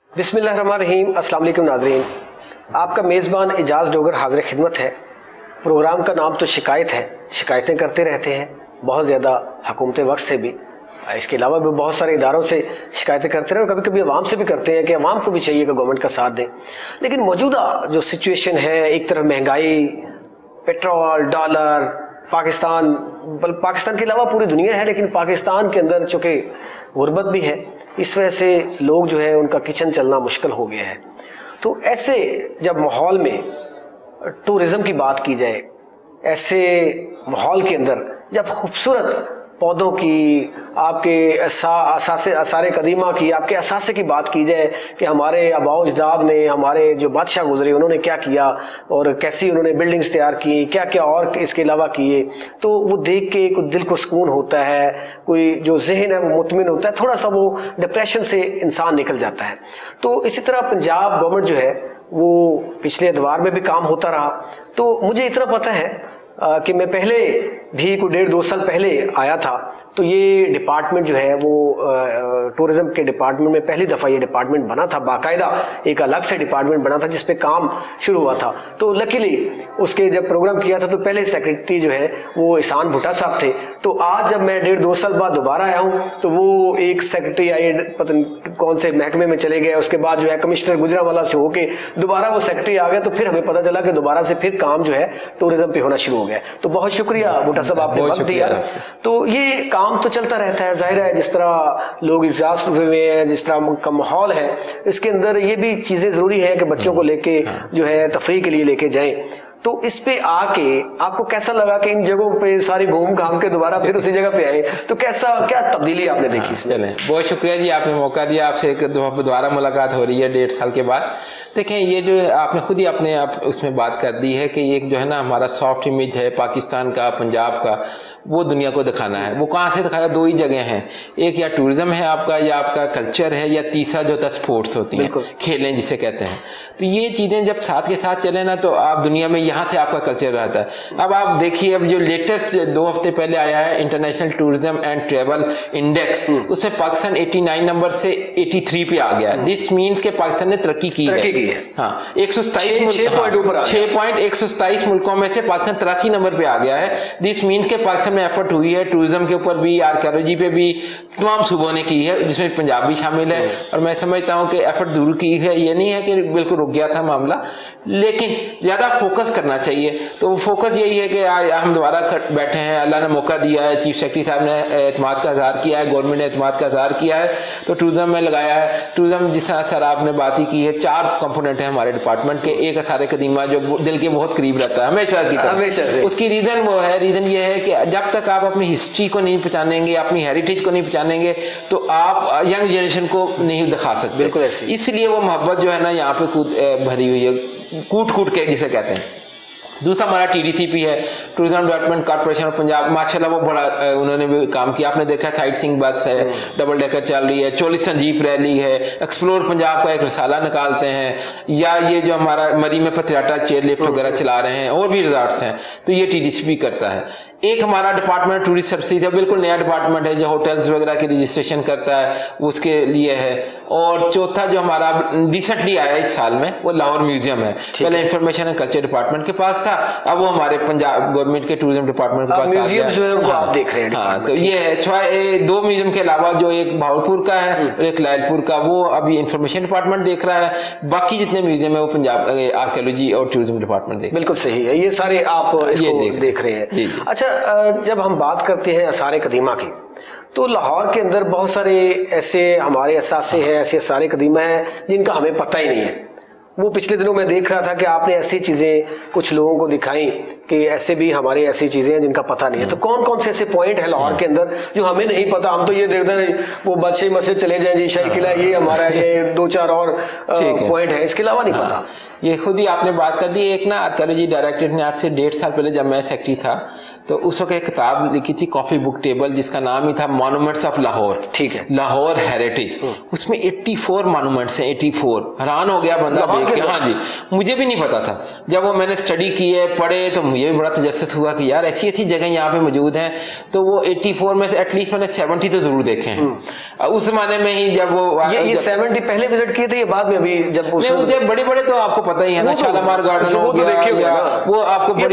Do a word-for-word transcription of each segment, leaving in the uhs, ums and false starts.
बिस्मिल्लाहिर्रहमानिर्रहीम। अस्सलाम वालेकुम नाज़रीन, आपका मेज़बान एजाज़ डोगर हाज़िर खिदमत है। प्रोग्राम का नाम तो शिकायत है, शिकायतें करते रहते हैं बहुत ज़्यादा हुकूमत वक्त से भी, इसके अलावा भी बहुत सारे इदारों से शिकायतें करते हैं और कभी कभी अवाम से भी करते हैं कि अवाम को भी चाहिए कि गवर्नमेंट का साथ दें। लेकिन मौजूदा जो सिचुएशन है, एक तरफ महंगाई, पेट्रोल, डॉलर, पाकिस्तान, बल पाकिस्तान के अलावा पूरी दुनिया है, लेकिन पाकिस्तान के अंदर चूँकि गुर्बत भी है, इस वजह से लोग जो है उनका किचन चलना मुश्किल हो गया है। तो ऐसे जब माहौल में टूरिज़म की बात की जाए, ऐसे माहौल के अंदर जब खूबसूरत पौधों की, आपके असासे असारे कदीमा की, आपके असासे की बात की जाए कि हमारे आबाओ अजदाद ने, हमारे जो बादशाह गुजरे, उन्होंने क्या किया और कैसी उन्होंने बिल्डिंग्स तैयार की, क्या क्या और इसके अलावा किए, तो वो देख के कुछ दिल को सुकून होता है, कोई जो जहन है वो मुतमिन होता है, थोड़ा सा वो डिप्रेशन से इंसान निकल जाता है। तो इसी तरह पंजाब गवर्नमेंट जो है वो पिछले एतवार में भी काम होता रहा। तो मुझे इतना पता है आ, कि मैं पहले भी कोई डेढ़ दो साल पहले आया था, तो ये डिपार्टमेंट जो है वो टूरिज़म के डिपार्टमेंट में पहली दफ़ा ये डिपार्टमेंट बना था, बाकायदा एक अलग से डिपार्टमेंट बना था जिस पे काम शुरू हुआ था। तो लकीली उसके जब प्रोग्राम किया था तो पहले सेक्रेटरी जो है वो ईसान भुट्टा साहब थे। तो आज जब मैं डेढ़ दो साल बाद दोबारा आया हूँ तो वो एक सेक्रेटरी आए, पता नहीं कौन से महकमे में चले गए, उसके बाद जो है कमिश्नर गुजरांवाला से होके दोबारा वो सेक्रेटरी आ गया, तो फिर हमें पता चला कि दोबारा से फिर काम जो है टूरिज़म पे होना शुरू हो गया। तो बहुत शुक्रिया भुट्टा साहब, आपने वक्त दिया। तो ये काम तो चलता रहता है, जाहिर है जिस तरह लोग एग्जास्ट हुए हुए हैं, जिस तरह का माहौल है, इसके अंदर ये भी चीज़ें ज़रूरी है कि बच्चों को लेके जो है तफरीह के लिए लेके जाएं। तो इस पे आके आपको कैसा लगा कि इन जगहों पे सारी घूम घाम के दोबारा फिर उसी जगह पे आए, तो कैसा क्या तब्दीली आपने देखी इसमें? चलें, बहुत शुक्रिया जी, आपने मौका दिया, आपसे एक दोबारा मुलाकात हो रही है डेढ़ साल के बाद। देखें, ये जो आपने खुद ही अपने आप उसमें बात कर दी है कि एक जो है ना हमारा सॉफ्ट इमेज है पाकिस्तान का, पंजाब का, वो दुनिया को दिखाना है। वो कहाँ से दिखाया? दो ही जगह हैं, एक या टूरिज्म है आपका, या आपका कल्चर है, या तीसरा जो होता है स्पोर्ट्स होती हैं, खेलें जिसे कहते हैं। तो ये चीज़ें जब साथ के साथ चले ना तो आप दुनिया में यहाँ से आपका कल्चर रहता है। अब आप देखिए, अब जो लेटेस्ट दो हफ्ते पहले आया है international tourism and travel index, उसमें पाकिस्तान नवासी नंबर से तिरासी पे आ गया। दिस मीन्स के पाकिस्तान ने तरक्की की है, की है। हाँ, एक सौ सताईस छह पॉइंट एक सौ सताईस मुल्कों में से पाकिस्तान तिरासी नंबर पे आ गया है। दिस मीन्स के पाकिस्तान में एफर्ट हुई है टूरिज्म के ऊपर भी, आर्कियोलॉजी पे भी, तमाम सूबों ने की है, जिसमें पंजाब भी शामिल है। और मैं समझता हूँ कि एफर्ट दूर की है, ये नहीं है कि बिल्कुल रुक गया था मामला, लेकिन ज्यादा फोकस करना चाहिए। तो फोकस यही है कि आज हम दोबारा बैठे हैं, अल्लाह ने मौका दिया है, चीफ सेक्रेटरी साहब ने एतमाद का इज़हार किया है, गवर्नमेंट ने एतमाद का इज़हार किया है, तो टूरिज्म में लगाया है। टूरिज्म जिस तरह सर आपने बात ही की है, चार कंपोनेंट है हमारे डिपार्टमेंट के। एक असारे कदीमा जो दिल के बहुत करीब रहता है हमेशा की तरह, हमेशा से। उसकी रीज़न वो है, रीज़न ये है कि जब तक आप अपनी हिस्ट्री को नहीं पहचानेंगे, अपनी हेरिटेज को नहीं पहचानेंगे, तो आप यंग जनरेशन को नहीं दिखा सकते। बिल्कुल ऐसे, इसलिए वो मोहब्बत जो है ना यहाँ पे कूद भरी हुई है, कूट कूट के जिसे कहते हैं। दूसरा हमारा टीडीसीपी है, tourism development corporation of Punjab, माशाल्लाह वो बड़ा उन्होंने भी काम किया। आपने देखा साइट सीइंग बस है, डबल डेकर चल रही है, चौलीस संजीप रैली है, एक्सप्लोर पंजाब का एक रसाला निकालते हैं, या ये जो हमारा मरी में पतियाटा चेयर लिफ्ट वगैरह चला रहे हैं, और भी रिजॉर्ट्स हैं, तो ये टीडीसीपी करता है। एक हमारा डिपार्टमेंट टूरिस्ट सर्विसेज है, बिल्कुल नया डिपार्टमेंट है जो होटल्स वगैरह की रजिस्ट्रेशन करता है, उसके लिए है। और चौथा जो हमारा रिसेंटली आया इस साल में, वो लाहौर म्यूजियम है। पहले इंफॉर्मेशन एंड कल्चर डिपार्टमेंट के पास था, अब वो हमारे पंजाब गवर्नमेंट के टूरिज्म डिपार्टमेंट के पास म्यूजियम जो है वो आप देख रहे हैं। हाँ, तो ये है दो म्यूजियम के अलावा जो एक भावलपुर का है और एक लायलपुर का, वो अभी इंफॉर्मेशन डिपार्टमेंट देख रहा है। बाकी जितने म्यूजियम है वो पंजाब आर्कियोलॉजी और टूरिज्म डिपार्टमेंट देख। बिल्कुल सही है, ये सारे आप इसको देख, देख रहे हैं। अच्छा, जब हम बात करते हैं असारे कदीमा की, तो लाहौर के अंदर बहुत सारे ऐसे हमारे असासे हैं, ऐसे असारे कदीमा हैं जिनका हमें पता ही नहीं है। वो पिछले दिनों मैं देख रहा था कि आपने ऐसी चीज़ें कुछ लोगों को दिखाई कि ऐसे भी हमारे ऐसी चीज़ें हैं जिनका पता नहीं है। तो कौन कौन से ऐसे पॉइंट है लाहौर के अंदर जो हमें नहीं पता? हम तो ये देखते हैं वो बादशाही मस्जिद चले जाएं जी, शाही किला, ये हमारा ये दो चार और पॉइंट है, इसके अलावा नहीं पता। ये खुद ही आपने बात कर दी। एक ना आर्कियोलॉजी डायरेक्टरेट ने आज से डेढ़ साल पहले जब मैं सेक्रेटरी था तो उस वक्त एक किताब लिखी थी, कॉफी बुक टेबल, जिसका नाम ही था मॉन्यूमेंट्स ऑफ लाहौर। ठीक है, लाहौर हेरिटेज। उसमें चौरासी मॉन्यूमेंट्स हैं, चौरासी। हैरान हो गया बंदा देख के, हाँ जी, मुझे भी नहीं पता था। जब वो मैंने स्टडी की है, पढ़े, तो मुझे भी बड़ा तजस्सुस हुआ कि यार ऐसी ऐसी जगह यहाँ पे मौजूद हैं। तो वो चौरासी में से एटलीस्ट मैंने सत्तर तो जरूर देखे हैं उस जमाने में ही। जब वो ये, ये सत्तर पहले विजिट किए थे, ये बाद में अभी जब मुझे बड़े बड़े तो आपको पता ही है ना, शालामार गार्डन हो गया, वो आपको बड़ी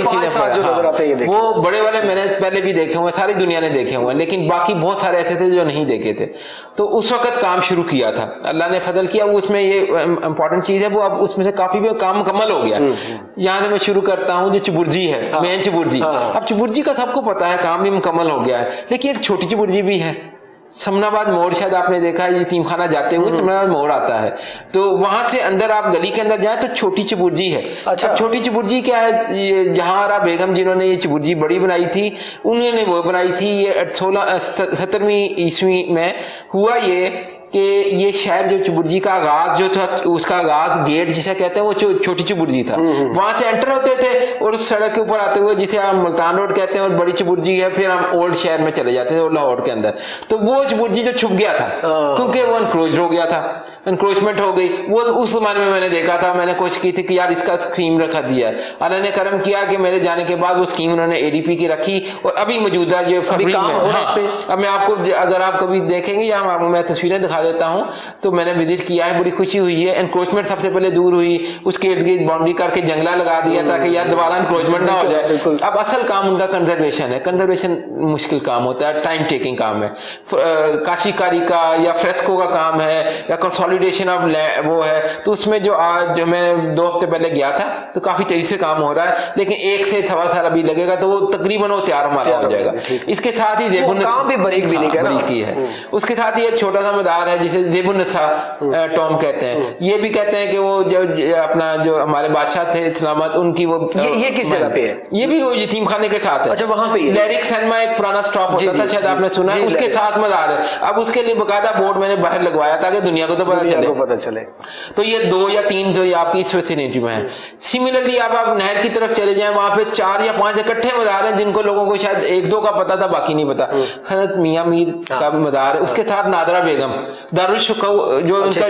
चीजें, वो बड़े वाले मैंने पहले भी देखे हुए, सारी दुनिया ने देखे हुए, लेकिन बाकी बहुत सारे ऐसे थे जो नहीं देखे थे। तो उस वक्त काम शुरू किया था, अल्लाह ने फजल किया। वो उसमें ये इंपॉर्टेंट चीज है, वो अब उसमें से काफी भी काम मुकम्मल हो गया। यहाँ से मैं शुरू करता हूँ, जो चुबुर्जी है, हाँ, मेन चुबुर्जी। हाँ, अब चुबुर्जी का सबको पता है, काम भी मुकम्मल हो गया है, लेकिन एक छोटी चुबुर्जी भी है, समनाबाद मोड़, शायद आपने देखा है, यतीम खाना जाते हुए समनाबाद मोड़ आता है, तो वहां से अंदर आप गली के अंदर जाए तो छोटी चुबुर्जी है। अच्छा। अब छोटी चुबुर्जी क्या है, ये जहांआरा बेगम जिन्होंने ये चुबुर्जी बड़ी बनाई थी, उन्होंने वो बनाई थी। ये सोलह सत्तरवीं ईस्वी में हुआ ये कि ये शहर जो चुबुर्जी का आगाज जो था, उसका आगाज गेट जिसे कहते हैं, वो छोटी चुबुर्जी था। वहां से एंटर होते थे और उस सड़क के ऊपर आते हुए, जिसे हम मुल्तान रोड कहते हैं, और बड़ी चुबुर्जी है, फिर हम ओल्ड शहर में चले जाते थे लाहौर के अंदर। तो वो चुबुर्जी जो छुप गया था, क्योंकि वो अनक्रोच हो गया था, अनक्रोचमेंट हो गई। वो उस जमाने में मैंने देखा था, मैंने कोशिश की थी कि यार इसका स्कीम रखा दिया है। अल्लाह ने करम किया कि मेरे जाने के बाद वो स्कीम उन्होंने एडीपी की रखी, और अभी मौजूदा जो फरवरी में, हाँ, अब मैं आपको, अगर आप कभी देखेंगे या मैं तस्वीरें दिखा देता हूँ, तो मैंने विजिट किया है, बड़ी खुशी हुई है। एनक्रोचमेंट सबसे पहले दूर हुई, उसके इर्द गिर्द बाउंड्री करके जंगला लगा दिया ताकि यार दोबारा एनक्रोचमेंट ना हो जाए। अब असल काम उनका कंजर्वेशन है। कंजर्वेशन मुश्किल काम होता है, टाइम टेकिंग काम है। काशीकारी का या फ्रेस्को का काम है, या कंसोलिडेशन ऑफ वो है, तो उसमें जो आज जो मैं दो हफ्ते पहले गया था, तो काफी तेजी से काम हो रहा है, लेकिन एक से सवा साल अभी लगेगा, तो वो तकरीबन वो तैयार हमारा हो जाएगा। इसके साथ ही जेबुन भी बरीक भी की है, उसके साथ ही एक छोटा सा मैदान है जिसे जेबुन्नसा टॉम कहते हैं। ये भी कहते हैं कि वो जो अपना जो हमारे बादशाह थे इस्लामाबाद, उनकी वो ये, ये किस जगह पे है? ये भी यतीम खाने के साथ है। अच्छा, वहां पे लैरिक सिनेमा एक पुराना स्टॉप होता था, शायद आपने सुना है, उसके साथ मज़ार है। अब उसके लिए बकायदा बोर्ड मैंने बाहर लगवाया ताकि दुनिया को तो पता चले पता चले तो ये दो या तीन जो आपकी इस विसिनिटी में है। सिमिलरली आप आप नहर की तरफ चले जाएं, वहां पे चार या पांच इकट्ठे मज़ार हैं, जिनको लोगों को शायद एक दो का पता था, बाकी नहीं पता। हजरत मियां मीर का मज़ार है, उसके साथ नादरा बेगम, दारुल शुक्र जो उनका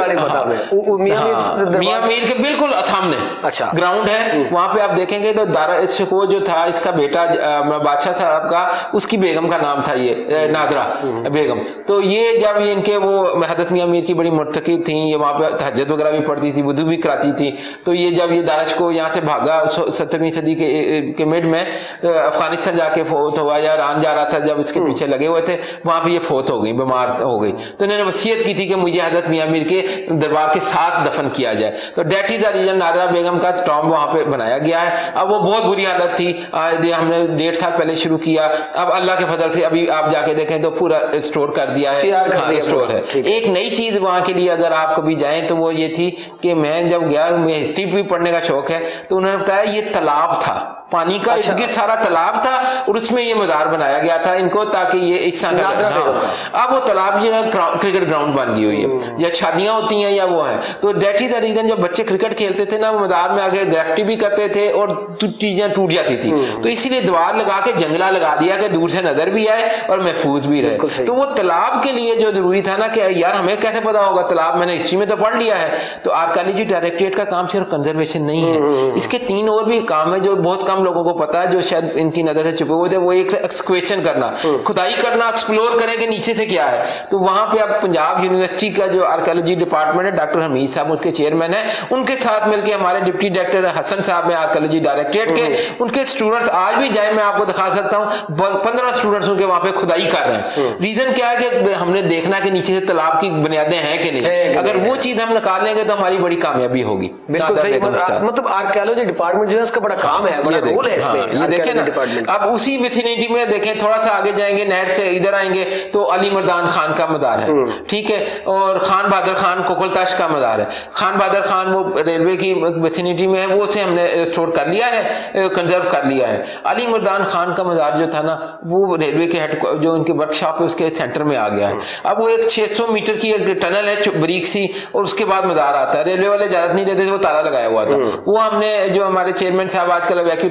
मियां मीर के बिल्कुल सामने अच्छा ग्राउंड है। वहां पे आप देखेंगे तो दारा शुक्र जो था, इसका बेटा बादशाह साहब का, उसकी बेगम का नाम था ये नादरा बेगम। तो ये जब ये इनके वो हजरत मियां मीर की बड़ी मुर्तकी थी, ये वहां पे तहज्जुद वगैरह भी पढ़ती थी, वुदू भी कराती थी। तो ये जब ये दारश को यहाँ से भागा सत्रहवीं सदी के, के मिड में अफगानिस्तान जाके फोत हुआ, या ईरान जा रहा था, जब इसके पीछे लगे हुए थे, वहां पे ये फोत हो गई, बीमार हो गई। तो इन्होंने वसीयत की थी कि मुझे हजरत मियां मीर के दरबार के साथ दफन किया जाए। तो that is the reason Nadira Begum का टॉम्ब वहां पे बनाया गया है। अब वो बहुत बुरी हालत थी, हमने डेढ़ साल पहले शुरू किया, अब अल्लाह के फजल से अभी आप जाके देखें तो पूरा स्टोर कर दिया है, हाँ, स्टोर है। एक नई चीज वहां के लिए अगर आप कभी जाएं तो वो ये थी कि मैं जब गया, मुझे हिस्ट्री भी पढ़ने का शौक है, तो उन्होंने बताया ये तालाब था, पानी का अच्छा, इर्द सारा तालाब था, और उसमें ये मज़ार बनाया गया था इनको, ताकि ये इस तरह का। अब वो तालाब जो है क्रिकेट ग्राउंड बन गई हुई है, या शादियां होती हैं या वो है। तो डेट इज द रीजन, जब बच्चे क्रिकेट खेलते थे ना, वो मज़ार में आके ग्रेफिटी भी करते थे और चीजें टूट जाती थी। तो इसीलिए दीवार लगा के जंगला लगा दिया कि दूर से नजर भी आए और महफूज भी रहे। तो वो तालाब के लिए जो जरूरी था ना कि यार हमें कैसे पता होगा तालाब, मैंने हिस्ट्री में तो पढ़ लिया है। तो आर्कियोलॉजी डायरेक्टरेट का काम सिर्फ कंजर्वेशन नहीं है, इसके तीन और भी काम है जो बहुत कम लोगों को पता है, जो शायद इनकी नजर से छुपे हुए थे। वो एक एक्सक्वेशन करना, खुदाई करना, एक्सप्लोर करें कि नीचे से क्या है। तो वहां पे अब पंजाब यूनिवर्सिटी का जो आर्कियोलॉजी डिपार्टमेंट है, डॉक्टर हमीद साहब उसके चेयरमैन है, उनके साथ मिलकर हमारे डिप्टी डायरेक्टर हसन साहब है आर्कियोलॉजी डायरेक्टरेट के, उनके स्टूडेंट्स आज भी जाए, मैं आपको दिखा सकता हूँ, पंद्रह स्टूडेंट्स उनके वहां पे खुदाई कर रहे हैं। रीजन क्या है कि हमने देखना कि नीचे से तालाब की बुनियादें हैं कि नहीं। अगर वो चीज हम निकाल लेंगे तो हमारी बड़ी कामयाबी होगी। बिल्कुल सही, मतलब आर्कियोलॉजी डिपार्टमेंट जो है उसका बड़ा काम है, बड़ा रोल है इसमें। ये देखें ना, अब उसी विसिनिटी में देखें, थोड़ा सा आगे जाएंगे, नहर से इधर आएंगे तो अली मर्दान खान का मज़ार है, ठीक है, और खान बहादुर खान कोकलताश का मज़ार है। खान बहादुर खान वो रेलवे की विसिनिटी में है, वो से हमने स्टोर कर लिया है, कंजर्व कर लिया है। अली मर्दान खान का मज़ार जो था ना, वो रेलवे के हेड जो उनकी वर्कशॉप है उसके सेंटर में आ गया है। अब वो एक छह सौ मीटर की एक टनल है बरीक सी, और उसके बाद मज़ार आता है। रेलवे वाले इजाजत नहीं देते थे, वो ताला लगाया हुआ था। वो हमने जो हमारे चेयरमैन साहब आजकल वैक्यू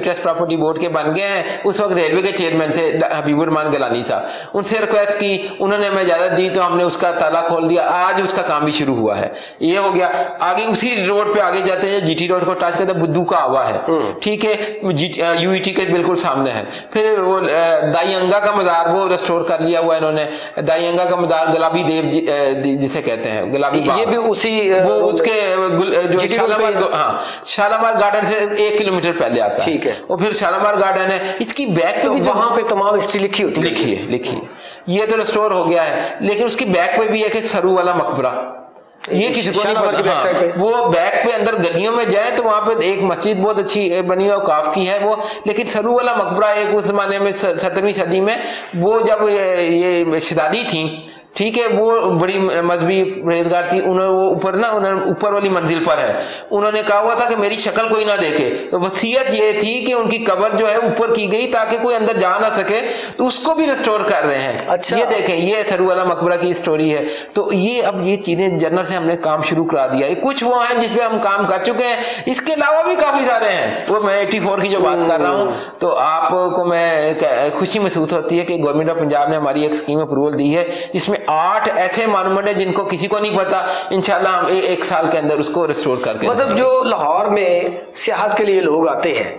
ट्रस्ट प्रॉपर्टी बोर्ड के बन गए हैं, उस वक्त रेलवे के चेयरमैन थे हबीबुररहमान गलानी साहब, उनसे रिक्वेस्ट की, उन्होंने हमें इजाजत दी तो हमने उसका ताला खोल दिया, आज उसका काम भी शुरू हुआ है। ये हो गया। आगे उसी रोड पे आगे जाते हैं, जीटी रोड को टच करते हैं, बुद्धू का आवा है, ठीक है, यूईटी के बिल्कुल सामने है। फिर वो दाईअंगा का मजार वो रेस्टोर कर लिया हुआ इन्होंने, दाईअंगा का मजार गुलाबी देव जिसे कहते हैं, गुलाबी ये भी उसी वो उसके जो शालामार, हाँ शालामार गार्डन से एक किलोमीटर पहले आता है, ठीक है। और फिर शालामार गार्डन है, इसकी बैक पे तो भी वहां पे तमाम हिस्ट्री लिखी होती है, लिखी है लिखी है। ये तो रेस्टोर हो गया है, लेकिन उसकी बैक पे भी है कि सरू वाला मकबरा, ये किसी को नहीं पता। हाँ, पे। वो बैक पे अंदर गलियों में जाए तो वहां पे एक मस्जिद बहुत अच्छी बनी है, काफ की है वो, लेकिन सरू वाला मकबरा एक उस जमाने में सत्रहवीं सदी में वो जब ये शहजादी थी, ठीक है, वो बड़ी मजहबी परहेजगार थी, उन्होंने वो ऊपर ना उन्होंने ऊपर वाली मंजिल पर है, उन्होंने कहा हुआ था कि मेरी शक्ल कोई ना देखे, तो वसीयत ये थी कि उनकी कब्र जो है ऊपर की गई ताकि कोई अंदर जा ना सके, तो उसको भी रिस्टोर कर रहे हैं। अच्छा। ये देखें, ये सरू वाला मकबरा की स्टोरी है। तो ये अब ये चीजें जनरल से हमने काम शुरू करा दिया, कुछ वो है जिसपे हम काम कर चुके हैं, इसके अलावा भी काफी सारे हैं। वो मैं एटी फोर की जो बात कर रहा हूँ, तो आपको मैं खुशी महसूस होती है कि गवर्नमेंट ऑफ पंजाब ने हमारी एक स्कीम अप्रूवल दी है, जिसमें आठ ऐसे मॉन्यूमेंट है जिनको किसी को नहीं पता, इंशाल्लाह हम ए, एक साल के अंदर उसको रिस्टोर करके, मतलब जो लाहौर में सियाहत के लिए लोग आते हैं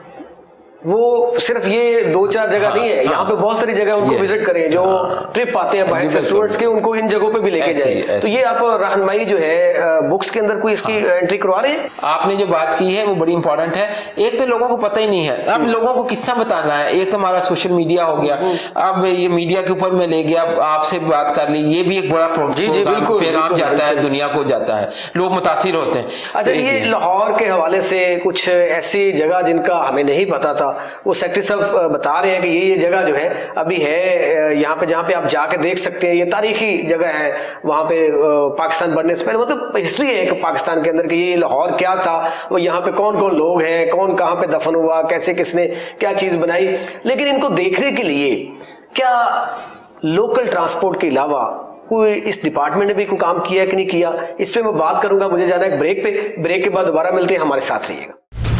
वो सिर्फ ये दो चार जगह नहीं है, यहाँ पे बहुत सारी जगह उनको विजिट करें, जो ट्रिप आते हैं बाहर से स्टूडेंट्स के, उनको इन जगहों पे भी लेके जाए। तो ये आप रहनुमाई जो है बुक्स के अंदर कोई इसकी एंट्री करवा रहे हैं? आपने जो बात की है वो बड़ी इंपॉर्टेंट है। एक तो लोगों को पता ही नहीं है, अब लोगों को किस्सा बताना है। एक तो हमारा सोशल मीडिया हो गया, अब ये मीडिया के ऊपर मैं ले गया, आपसे बात कर ली, ये भी एक बड़ा पैगाम जाता है, दुनिया को जाता है, लोग मुतासिर होते हैं। अच्छा, ये लाहौर के हवाले से कुछ ऐसी जगह जिनका हमें नहीं पता था, वो सेक्रेटरी साहब बता रहे हैं कि ये ये जगह जो है अभी है यहाँ पे, जहाँ पे आप जाके देख सकते हैं, ये तारीखी जगह है, वहाँ पे पाकिस्तान बनने से पहले मतलब हिस्ट्री है एक पाकिस्तान के अंदर कि ये लाहौर क्या था, वो यहाँ पे कौन कौन लोग हैं, कौन कहाँ पे दफन हुआ, कैसे किसने क्या चीज बनाई। लेकिन इनको देखने के लिए क्या लोकल ट्रांसपोर्ट के अलावा कोई इस डिपार्टमेंट ने भी कोई काम किया है कि नहीं किया, इस पे मैं बात करूंगा। मुझे जाना है ब्रेक पे, ब्रेक के बाद दोबारा मिलते हैं, हमारे साथ रहिएगा।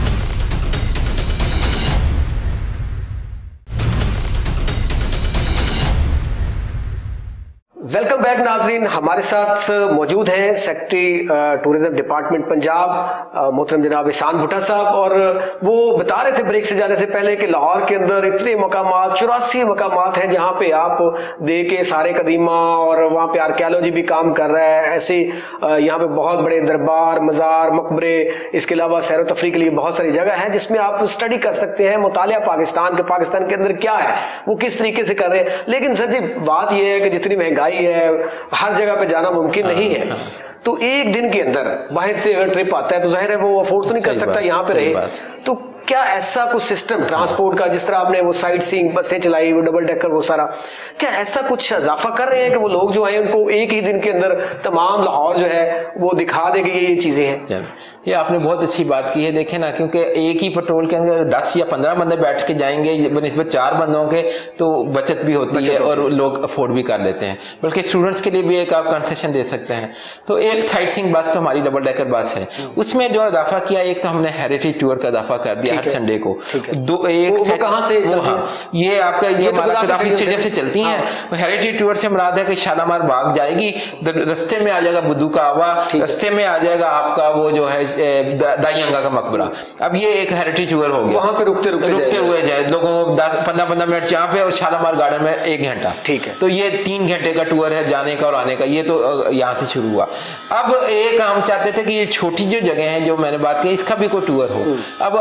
वेलकम बैक नाजरीन, हमारे साथ मौजूद हैं सेक्रेटरी टूरिज्म डिपार्टमेंट पंजाब मोहतरम जनाब एहसान भुट्टा साहब, और वो बता रहे थे ब्रेक से जाने से पहले कि लाहौर के अंदर इतने मकामात, चौरासी मकामात हैं जहाँ पे आप दे के सारे कदीमा, और वहाँ पे आर्कियोलॉजी भी काम कर रहा है। ऐसे यहाँ पे बहुत बड़े दरबार, मज़ार, मकबरे, इसके अलावा सैर तफरी के लिए बहुत सारी जगह है जिसमें आप स्टडी कर सकते हैं, मुतालिया पाकिस्तान के, पाकिस्तान के अंदर क्या है, वो किस तरीके से कर रहे हैं। लेकिन सर जी बात यह है कि जितनी महंगाई है, हर जगह पे जाना मुमकिन नहीं है, तो एक दिन के अंदर बाहर से अगर ट्रिप आता है तो जाहिर है वो अफोर्ड तो नहीं कर सकता यहाँ पे रहे। तो क्या ऐसा कुछ सिस्टम ट्रांसपोर्ट का, जिस तरह आपने वो साइट सीइंग बसें चलाई, वो डबल डेकर, वो सारा, क्या ऐसा कुछ इजाफा कर रहे हैं कि वो लोग जो आए उनको एक ही दिन के अंदर तमाम लाहौर जो है वो दिखा देंगे ये चीजें हैं? ये आपने बहुत अच्छी बात की है। देखें ना, क्योंकि एक ही पेट्रोल के अंदर दस या पंद्रह बंदे बैठ के जाएंगे बनस्बत चार बंदों के, तो बचत भी होती है और लोग अफोर्ड भी कर लेते हैं। बल्कि स्टूडेंट्स के लिए भी एक आप कंसेशन दे सकते हैं। तो एक साइट सीइंग बस तो हमारी डबल डेकर बस है, उसमें जो इजाफा किया, एक तो हमने हेरिटेज टूर का इजाफा कर दिया हर संडे को। दो एक वो, वो कहाँ से चलती है? ये आपका ये कदाफी स्टेडियम से चलती हैं। हेरिटेज टूर से मुराद है कि शालामार बाग जाएगी, रस्ते में आ जाएगा बुद्धू का आवा, रस्ते में आ जाएगा आपका वो जो है दाईअंगा का मकबरा। अब ये एक हेरिटेज टूर हो गया, वहां पे रुकते रुकते रुकते हुए जाए लोगों को पंद्रह पंद्रह मिनट यहाँ पे, और शालामार गार्डन में एक घंटा। ठीक है, तो ये तीन घंटे का टूर है जाने का और आने का। ये तो यहाँ से शुरू हुआ। अब एक हम चाहते थे कि ये छोटी जो जगह है जो मैंने बात की, इसका भी कोई टूर हो।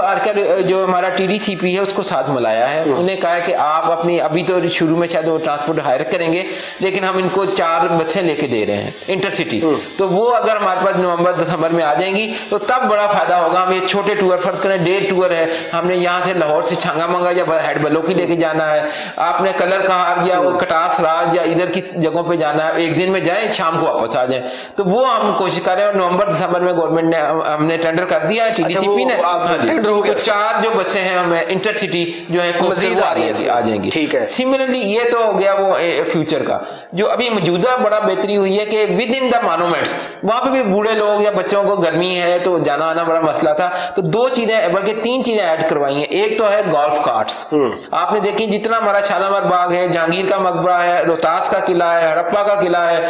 अब जो हमारा टीडीसीपी है उसको साथ मिलाया है, उन्हें कहा है कि आप अपनी, अभी तो शुरू में शायद वो ट्रांसपोर्ट हायर करेंगे, लेकिन हम इनको चार बसें लेके दे रहे हैं इंटरसिटी। तो वो अगर हमारे पास नवंबर दिसंबर में आ जाएंगी तो तब बड़ा फायदा होगा। हम ये छोटे टूर, फर्ज करें डे टूर है, हमने यहाँ से लाहौर से छांगा मंगा या हेड बलोकी लेके जाना है, आपने कलर कहार या वो कटास राज या इधर की जगहों पे जाना है, एक दिन में जाए शाम को वापस आ जाए। तो वो हम कोशिश कर रहे हैं, और नवंबर दिसंबर में गवर्नमेंट ने हमने टेंडर कर दिया है टीडीसीपी ने, टेंडर हो गया, चार जो बसें हैं हमें इंटरसिटी जो है मजीद आ रही है, आ जाएंगी। ठीक है। सिमिलरली ये तो हो गया वो फ्यूचर का। जो अभी मौजूदा बड़ा बेहतरी हुई है कि विद इन द मॉन्यूमेंट्स वहां पे भी बूढ़े लोग या बच्चों को गर्मी है तो जाना आना बड़ा मसला था, तो दो चीजें बल्कि तीन चीजें ऐड करवाई हैं। एक तो है गोल्फ कार्ट्स, आपने देखी जितना हमारा शालामार बाग है, जहांगीर का मकबरा है, रोहतास का किला है, हड़प्पा का किला है,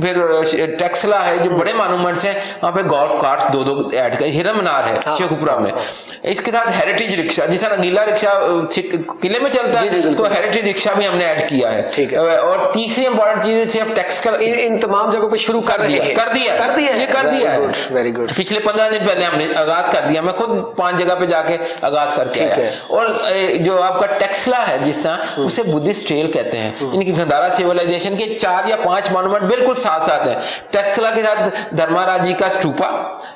फिर टेक्सला है, जो बड़े मॉन्यूमेंट्स हैं वहां पे गोल्फ कार्ट्स दो दो ऐड कर, हिरन मीनार है हाँ, शेखुपुरा में। इसके साथ हेरिटेज रिक्शा, जिस तरह रंगीला रिक्शा किले में चलता है तो हेरिटेज रिक्शा भी हमने ऐड किया है। और तीसरी इंपॉर्टेंट चीज सिर्फ टैक्स का इन तमाम जगहों पे शुरू कर दिया कर दिया कर दिया ये कर दिया है, वेरी गुड। पिछले पंद्रह दिन पहले हमने आगाज कर दिया, मैं खुद पांच जगह पे जाके आगाज करके आया। और जो आपका टेक्सला है जिस तरह, उसे बुद्धिस्ट ट्रेल कहते हैं। इनकी गंधारा सिविलाइजेशन के चार या पांच मॉन्यूमेंट बिल्कुल साथ साथ है। टेक्सला के साथ धर्माराज जी का स्टूपा,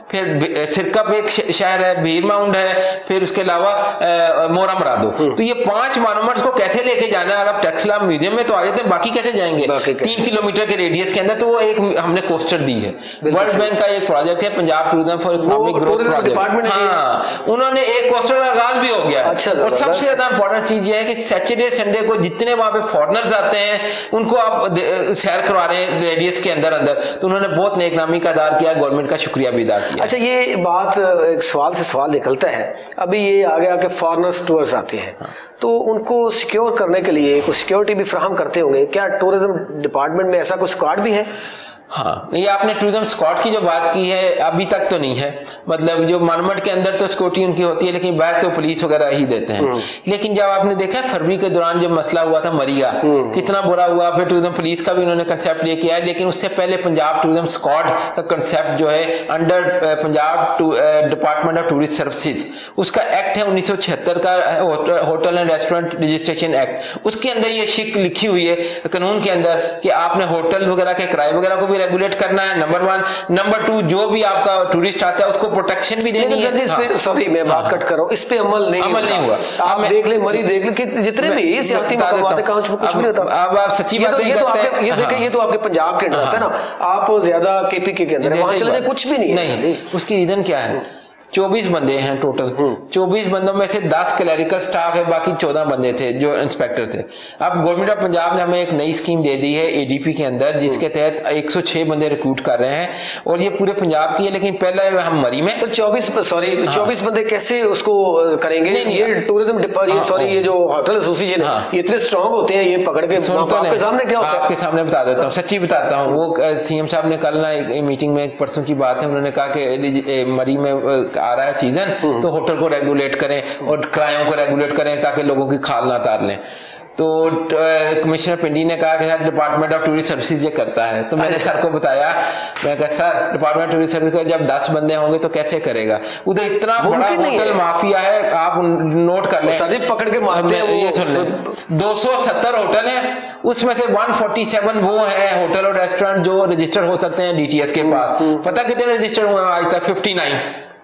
फिर सिरकप एक शहर है, भीर माउंड है, फिर उसके अलावा मोरम रादो। तो ये पांच मॉन्यूमेंट्स को कैसे लेके जाना है? अगर टेक्सला म्यूजियम में तो आ जाते हैं, बाकी कैसे जाएंगे? तीन किलोमीटर के रेडियस के अंदर, तो वो एक हमने कोस्टर दी है। वर्ल्ड बैंक का एक प्रोजेक्ट है, Punjab tourism for economic growth project, हाँ, उन्होंने एक कोस्टर का आगाज भी हो गया। अच्छा, और सबसे ज्यादा इंपॉर्टेंट चीज ये है कि सैटरडे संडे को जितने वहां पे फॉरनर्स आते हैं उनको आप सैर करवा रहे हैं रेडियस के अंदर अंदर, तो उन्होंने बहुत नेकनामी का अदा किया, गवर्नमेंट का शुक्रिया भी अदा किया। अच्छा, ये बात एक सवाल से सवाल निकलता है, अभी ये आ गया कि फॉरेनर्स टूर्स आते हैं, हाँ, तो उनको सिक्योर करने के लिए कुछ सिक्योरिटी भी फ्राहम करते होंगे, क्या टूरिज्म डिपार्टमेंट में ऐसा कुछ स्क्वाड भी है? हाँ, ये आपने टूरिज्म स्क्वाड की जो बात की है, अभी तक तो नहीं है। मतलब जो मॉन्यूमेंट के अंदर तो सिक्योरिटी उनकी होती है, लेकिन बाहर तो पुलिस वगैरह ही देते हैं। लेकिन जब आपने देखा फरवरी के दौरान जो मसला हुआ था मरिया, कितना बुरा हुआ, फिर टूरिज्म पुलिस का भी उन्होंने कंसेप्ट ले किया है। लेकिन उससे पहले पंजाब टूरिज्म स्क्वाड का कंसेप्ट जो है under Punjab department of tourist services, उसका एक्ट है उन्नीस सौ छिहत्तर का, hotel and restaurant registration act. उसके अंदर ये शिक लिखी हुई है कानून के अंदर कि आपने होटल वगैरह के किराए वगैरह को रेगुलेट करना है, नंबर वन। नंबर टू, जो भी आपका टूरिस्ट आता है उसको प्रोटेक्शन भी देनी है। इस पे सॉरी मैं बात कट कर रहा हूं, इस पे अमल नहीं अमल नहीं हुआ। आप देख ले, मरी देख ले कि जितने भी सियासी मकामात कहां कुछ नहीं होता। अब आप सच्ची बात ये तो आपके ये देखिए ये तो आपके पंजाब के अंदर आता है ना, आप ज्यादा केपीके के अंदर वहां चले जाए कुछ भी नहीं है। उसकी रीजन क्या है? चौबीस बंदे हैं टोटल, चौबीस बंदों में से दस क्लरिकल स्टाफ है, बाकी चौदह बंदे थे जो इंस्पेक्टर थे। अब गवर्नमेंट ऑफ पंजाब ने हमें एक नई स्कीम दे दी है एडीपी के अंदर, जिसके तहत एक सौ छह बंदे रिक्रूट कर रहे हैं, और ये पूरे पंजाब की है। लेकिन पहले हम मरी में तो चौबीस सॉरी चौबीस बंदे कैसे उसको करेंगे? नहीं, ये टूरिज्म सॉरी ये जो होटल एसोसिएशन है ये इतने स्ट्रॉन्ग होते हैं, ये पकड़ के आपके सामने क्या होता है? आपके सामने बता देता हूँ, सच्ची बताता हूँ। वो सीएम साहब ने कल ना एक मीटिंग में, एक परसों की बात है, उन्होंने कहा कि मरी में आ रहा है सीजन, तो होटल को रेगुलेट करें और किरायों को रेगुलेट करें ताकि लोगों की खाल ना तार लें। तो कमिश्नर पिंडी ने कहा कि sir department of tourist services ये करता है। तो मैंने सर को बताया, मैं कहा sir department of tourist service का जब दस बंदे होंगे तो कैसे करेगा? उधर इतना बड़ा होटल माफिया है, आप नोट कर लें, सर पकड़ के मारते हैं। ये सुन लें, दो सौ सत्तर होटल है, उसमें से एक सौ सैंतालीस वो है होटल और रेस्टोरेंट जो रजिस्टर हो सकते हैं डीटीएस के पास। पता कितने रजिस्टर हुए आज तक? Fifty nine.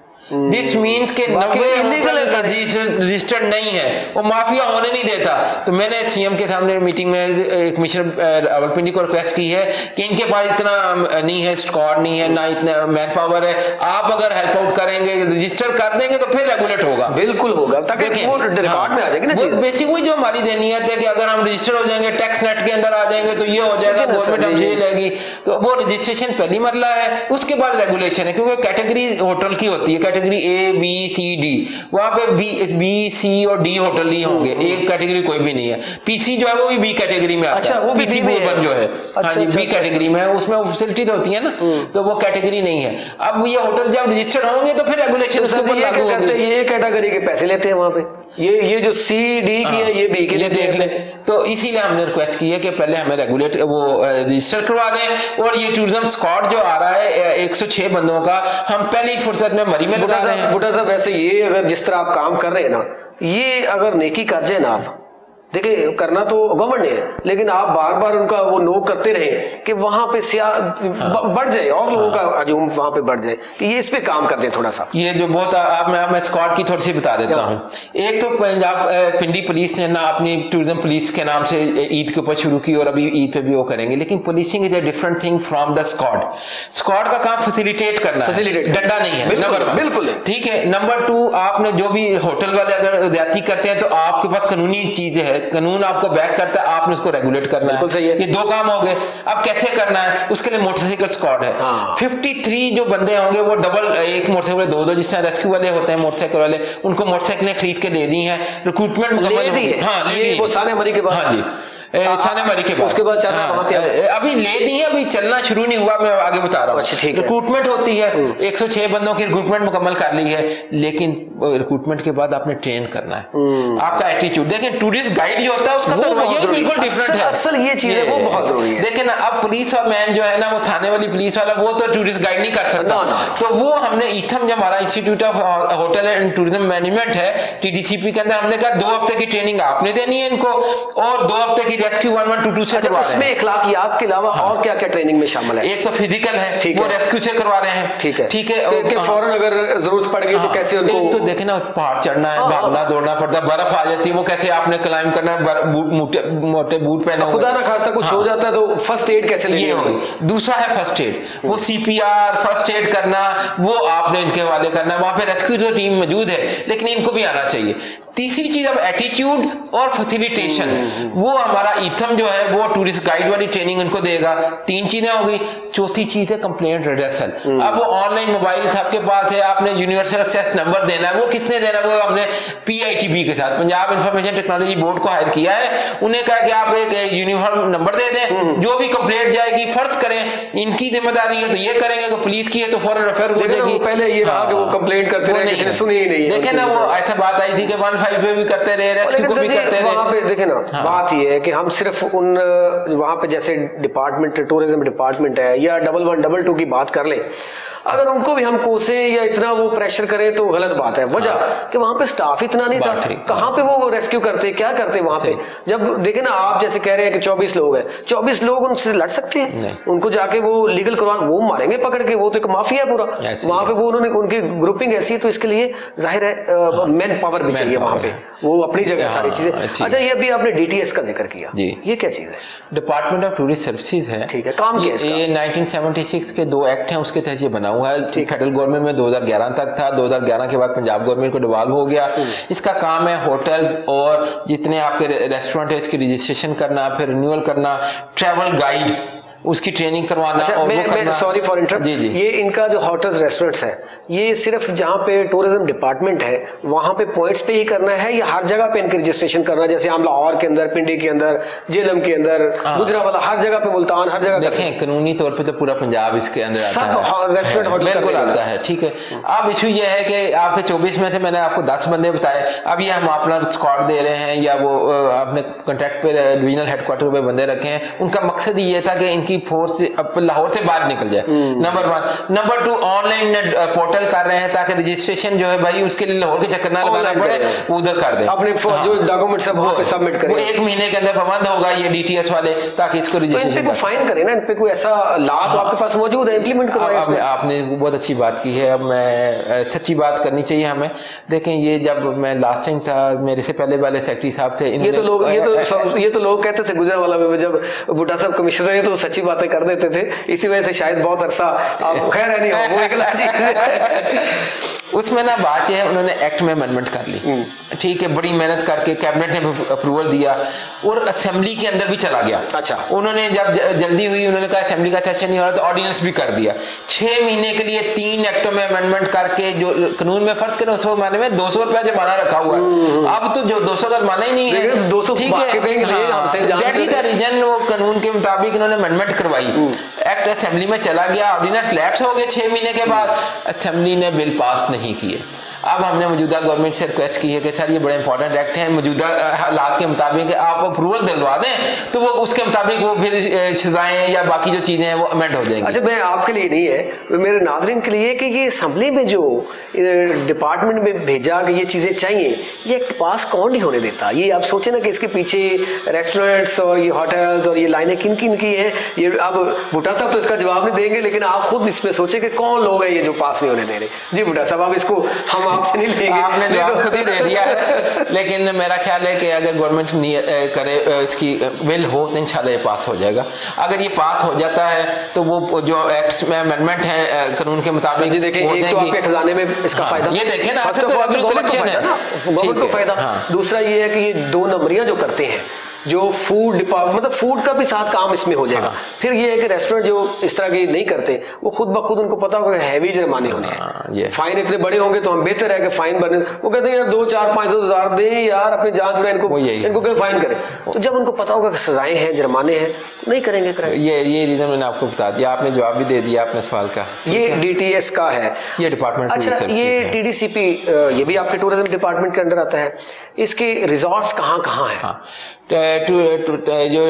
दिस मीन्स के नब्बे इलीगल रजिस्टर्ड नहीं है, वो माफिया होने नहीं देता। तो मैंने सीएम के सामने मीटिंग में कमिश्नर रावलपिंडी को रिक्वेस्ट की है कि इनके पास इतना नहीं है, स्क्वाड नहीं है, ना इतना मैन पावर है, आप अगर हेल्प आउट करेंगे, रजिस्टर कर देंगे तो फिर रेगुलेट होगा। बिल्कुल होगा, ताकि वो रिकॉर्ड में आ जाएगी ना चीज। बेसिक वही जो हमारी ज़हनियत है कि अगर हम रजिस्टर हो जाएंगे, टैक्स नेट के अंदर आ जाएंगे तो ये हो जाएगा, गवर्नमेंट हमसे ये लेगी। तो वो रजिस्ट्रेशन पहली मरला है, उसके बाद रेगुलेशन है, क्योंकि कैटेगरी होटल की होती है, category A B C D, वहां पे बी बी सी और डी होटल ही होंगे, एक कैटेगरी कोई भी नहीं है। पीसी जो है वो भी बी कैटेगरी में आता है। अच्छा, वो भी बोर्बन जो है हाँ जी बी कैटेगरी में है, उसमें फैसिलिटीज होती है ना, तो वो कैटेगरी नहीं है। अब ये होटल जब रजिस्टर्ड होंगे तो फिर रेगुलेशन ये कैटेगरी के पैसे लेते हैं वहां पे, ये ये जो सी डी की है ये बी के लिए देख ले। तो इसीलिए हमने रिक्वेस्ट की है कि पहले हमें रेगुलेट वो रजिस्टर करवा दें, और ये टूरिज्म स्क्वाड जो आ रहा है एक सौ छह बंदों का, हम पहली फुर्सत में मरी में लगा रहे हैं। बुढ़ा साहब वैसे ये अगर जिस तरह आप काम कर रहे हैं ना, ये अगर नेकी कर जाए ना आप, देखिए करना तो गवर्नमेंट ने है, लेकिन आप बार बार उनका वो नो करते रहे कि वहां पे सिया हाँ। बढ़ जाए और लोगों हाँ। का हजूम वहां पे बढ़ जाए, कि ये इस पे काम कर दें थोड़ा सा। ये जो बहुत आप मैं, मैं स्क्वाड की थोड़ी सी बता देता हूँ। एक तो पंजाब पिंडी पुलिस ने ना अपनी टूरिज्म पुलिस के नाम से ईद के ऊपर शुरू की और अभी ईद पे भी वो करेंगे, लेकिन policing is a different thing from the squad. Squad का काम फैसिलिटेट करना, फैसिलिटेट डंडा नहीं है, नंबर वन, बिल्कुल ठीक है। नंबर टू, आपने जो भी होटल वाले अगर ज्यादती करते हैं तो आपके पास कानूनी चीज है, कानून आपको बैक करता है, आपने उसको रेगुलेट करना है, सही है। ये दो काम हो गए। अब कैसे करना है, उसके लिए मोटरसाइकिल स्क्वाड है। हाँ। तिरेपन जो बंदे होंगे वो डबल, एक मोटरसाइकिल दो दो, जिस तरह रेस्क्यू वाले होते हैं मोटरसाइकिल वाले, उनको मोटरसाइकिलें खरीद के ले दी हैं, रिक्रूटमेंट मुकम्मल हो गई। हाँ, ले दी, वो साने मरी के बाद। हाँ जी, साने मरी के बाद, उसके बाद चाहता हाँ, वहां पे अभी ले दी है, अभी चलना शुरू नहीं हुआ, मैं आगे बता रहा हूँ। रिक्रूटमेंट होती है, एक सौ छह बंदों की रिक्रूटमेंट मुकम्मल कर ली है, लेकिन रिक्रूटमेंट के बाद आपने ट्रेन करना है। आपका एटीट्यूड देखें, टूरिस्ट गाइड जो होता है उसका तो ये बिल्कुल डिफरेंट है, असल ये चीज है, वो बहुत जरूरी है। देखें ना, अब पुलिस और मैन जो है ना, वो थाने वाली पुलिस वाला, वो तो टूरिस्ट गाइड नहीं कर सकता, तो वो हमने ईथम, जो हमारा institute of hotel and tourism management है, टीडीसीपी के अंदर, हमने कहा दो हफ्ते की ट्रेनिंग आपने देनी है इनको, और दो हफ्ते की rescue one one two two से करवा रहे हैं। इसमें इखलाकियात के अलावा और क्या क्या ट्रेनिंग में शामिल है? एक तो फिजिकल है, वो रेस्क्यू से करवा रहे हैं, ठीक है ठीक है। फौरन अगर जरूरत पड़ गई तो कैसे उनको, तो देखे ना, पहाड़ चढ़ना है, भागना दौड़ना पड़ता है, बर्फ आ जाती है, वो कैसे आपने क्लाइम करना है, बूट मोटे मोटे बूट पहने, खुदा ना खासा कुछ हो जाता है तो फर्स्ट एड कैसे लेनी होगी। दूसरा है फर्स्ट एड, वो सीपीआर फर्स्ट एड करना, वो आपने इनके हवाले करना, वहां पे रेस्क्यू जो टीम मौजूद है, लेकिन इनको भी आना चाहिए। तीसरी चीज अब एटीट्यूड और फैसिलिटेशन, वो हमारा ईथम जो है वो टूरिस्ट गाइड वाली ट्रेनिंग उनको देगा। तीन चीजें हो गई। चौथी चीज है कंप्लेंट रिडर्सल। अब वो ऑनलाइन मोबाइल आपके पास है, आपने यूनिवर्सल एक्सेस नंबर देना है, वो किसने देना है? वो हमने पीआईटीबी के साथ पंजाब इंफॉर्मेशन टेक्नोलॉजी बोर्ड को हायर किया है, उन्हें कहा कि आप एक यूनिफॉर्म नंबर दे दें, जो भी कंप्लेंट जाएगी, फर्ज करें इनकी जिम्मेदारी है तो ये करेंगे, तो पुलिस की है तो फौरन रेफर हो जाएगी। पहले ये रहा कि वो कंप्लेंट करते रहे, किसी ने सुनी ही नहीं। देखे ना, वो ऐसा बात आई थी कि वन फाइव पे भी करते रहे, रेस्क्यू को भी करते रहे। वहां पे देखे ना, बात ये है कि हम सिर्फ उन वहां पे जैसे डिपार्टमेंट, टूरिज्म डिपार्टमेंट है या डबल वन डबल टू की बात कर ले, अगर उनको भी हम कोसे या इतना वो प्रेशर करें तो गलत बात है। वजह कि वहां पे स्टाफ इतना नहीं था, कहां पे वो रेस्क्यू करते, क्या करते वहां पे? जब देखे ना, आप जैसे कह रहे हैं कि चौबीस लोग हैं, चौबीस लोग उनसे लड़ सकते हैं? उनको जाके वो लीगल करवा, वो मारेंगे पकड़ के, वो तो एक माफिया पूरा वहां पे। वो उन्होंने, उनकी ग्रुपिंग ऐसी है, तो इसके लिए जाहिर है मैन पावर भी चाहिए वहां पे, वो अपनी जगह सारी चीजें। अच्छा, ये अभी आपने डीटीएस का जिक्र किया, ये क्या चीज है? डिपार्टमेंट ऑफ टूरिस्ट सर्विसेज है, ठीक है। काम क्या है? ये नाइनटीन सेवेंटी सिक्स के दो एक्ट हैं, उसके तहत ये बना हुआ है। फेडरल गवर्नमेंट में दो हज़ार ग्यारह तक था, दो हज़ार ग्यारह के बाद पंजाब गवर्नमेंट को डिवॉल्व हो गया। इसका काम है होटल्स और जितने आपके रेस्टोरेंट है उसकी रजिस्ट्रेशन करना, फिर रिन्यूअल करना, ट्रैवल गाइड उसकी ट्रेनिंग करवाना। अच्छा, और मैं, मैं सॉरी फॉर इंटरप्ट, जी जी, ये इनका जो होटल्स रेस्टोरेंट्स है, ये सिर्फ जहाँ पे टूरिज्म डिपार्टमेंट है वहां पे पॉइंट्स पे ही करना है या हर जगह पे इनकी रजिस्ट्रेशन करना? जैसे हम लाहौर के अंदर, पिंडी के अंदर, जेलम के अंदर, गुजरावाला, हर जगह पे, मुल्तान, हर जगह। देखें, कानूनी तौर पे तो पूरा पंजाब इसके अंदर आता है, सब रेस्टोरेंट होटल आता है, ठीक है। अब इशू ये है कि आपके चौबीस में थे, मैंने आपको दस बंदे बताए, अब ये हम अपना स्क्वाड दे रहे हैं या वो अपने कॉन्ट्रैक्ट पे डिविजनल हेडक्वार्टर पे बंदे रखे हैं। उनका मकसद ये था कि इनकी फोर्स अब लाहौर से बाहर निकल जाए, number one. Number two, online portal कर रहे हैं ताकि रजिस्ट्रेशन जो है भाई उसके लिए लाहौर के चक्कर ना लगाना पड़े, वो उधर कर दें, अपने हाँ, जो डॉक्यूमेंट सब वहां पे सबमिट करें। वो एक महीने के अंदर प्रबंध होगा ये डीटीएस वाले, ताकि इसको रजिस्ट्रेशन को फाइन करें ना, इन पे कोई ऐसा लाभ तो आपके पास मौजूद है, इंप्लीमेंट करवाएं। आपने बहुत अच्छी बात की है, अब मैं सच्ची बात करनी चाहिए हमें। देखें, ये जब मैं लास्ट टाइम था, मेरे से पहले वाले सेक्रेटरी साहब थे, ये तो लोग ये तो ये तो लोग कहते थे गुजरावाला में, जब भुट्टा साहब कमिश्नर रहे तो सच्ची बातें कर देते थे, इसी वजह से शायद बहुत अरसा आप खैर है नहीं हो, वो एक अलग चीज है। उसमें ना बात यह है, उन्होंने एक्ट में अमेंडमेंट कर ली, ठीक है, बड़ी मेहनत करके कैबिनेट ने अप्रूवल दिया और असेंबली के अंदर भी चला गया। अच्छा, उन्होंने जब जल्दी हुई, उन्होंने कहा असेंबली का सेशन नहीं हो रहा, तो ऑर्डिनेंस भी कर दिया। छह महीने के लिए तीन एक्टों में अमेंडमेंट करके, जो कानून में फर्ज करें उस माने में दो सौ रुपया जुर्माना रखा हुआ है। अब तो जो दो सौ का जुर्माना ही नहीं है, दो सौ, ठीक है, दैट इज द रीजन। वो कानून के मुताबिक उन्होंने अमेंडमेंट करवाई, एक्ट असेंबली में चला गया, ऑर्डिनेंस लैप्स हो गए छह महीने के बाद, असेंबली ने बिल पास नहीं किए। अब हमने मौजूदा गवर्नमेंट से रिक्वेस्ट की है कि सर ये बड़े इंपॉर्टेंट एक्ट हैं, मौजूदा हालात के मुताबिक आप अप्रूवल दिलवा दें तो वो उसके मुताबिक वो फिर सजाएं या बाकी जो चीज़ें हैं वो अमेंड हो जाएंगी। अच्छा, मैं आपके लिए नहीं है, मेरे नाज़रीन के लिए कि ये असम्बली में जो डिपार्टमेंट में भेजा कि ये चीज़ें चाहिए, ये एक्ट पास कौन नहीं होने देता? ये आप सोचें ना कि इसके पीछे रेस्टोरेंट्स और ये होटल्स और ये लाइनें किन किन की हैं। ये अब भुट्टा साहब तो इसका जवाब नहीं देंगे, लेकिन आप खुद इसमें सोचें कि कौन लोग हैं ये जो पास नहीं होने दे रहे। जी भुट्टा साहब, अब इसको हम आपसे नहीं लेंगे, आपने जवाब खुद ही दे दिया है। लेकिन मेरा ख्याल है कि अगर गवर्नमेंट करे, इसकी विल हो तो इंशाल्लाह ये पास हो जाएगा। अगर ये पास हो जाता है तो वो जो एक्ट्स में अमेंडमेंट है कानून के मुताबिक, जी देखें, एक तो आपके खजाने में इसका हाँ, फायदा, ये देखें ना, गवर्नमेंट को फायदा। दूसरा ये है कि ये दो नंबरियां जो करते हैं, जो फूड डिपार्टमेंट, मतलब फूड का भी साथ काम इसमें हो जाएगा। हाँ। फिर ये है कि रेस्टोरेंट जो इस तरह की नहीं करते, वो खुद ब खुद उनको पता होगा हैवी जुर्माने होने हैं, फाइन इतने बड़े होंगे तो हम बेहतर है कि फाइन भरने। वो कहते हैं यार दो चार पाँच सौ हजार दें यार, अपनी जान छुड़े, इनको इनको क्यों फाइन करें? तो जब उनको पता होगा कि सजाएं हैं, जुर्माने हैं, नहीं करेंगे करेंगे ये ये रीजन मैंने आपको बता दिया, आपने जवाब भी दे दिया अपने सवाल का। ये डीटीएस का है, ये डिपार्टमेंट। अच्छा, ये टीडीसीपी ये भी आपके टूरिज्म डिपार्टमेंट के अंडर आता है। इसके रिजॉर्ट्स कहाँ कहाँ हैं? हाँ, जो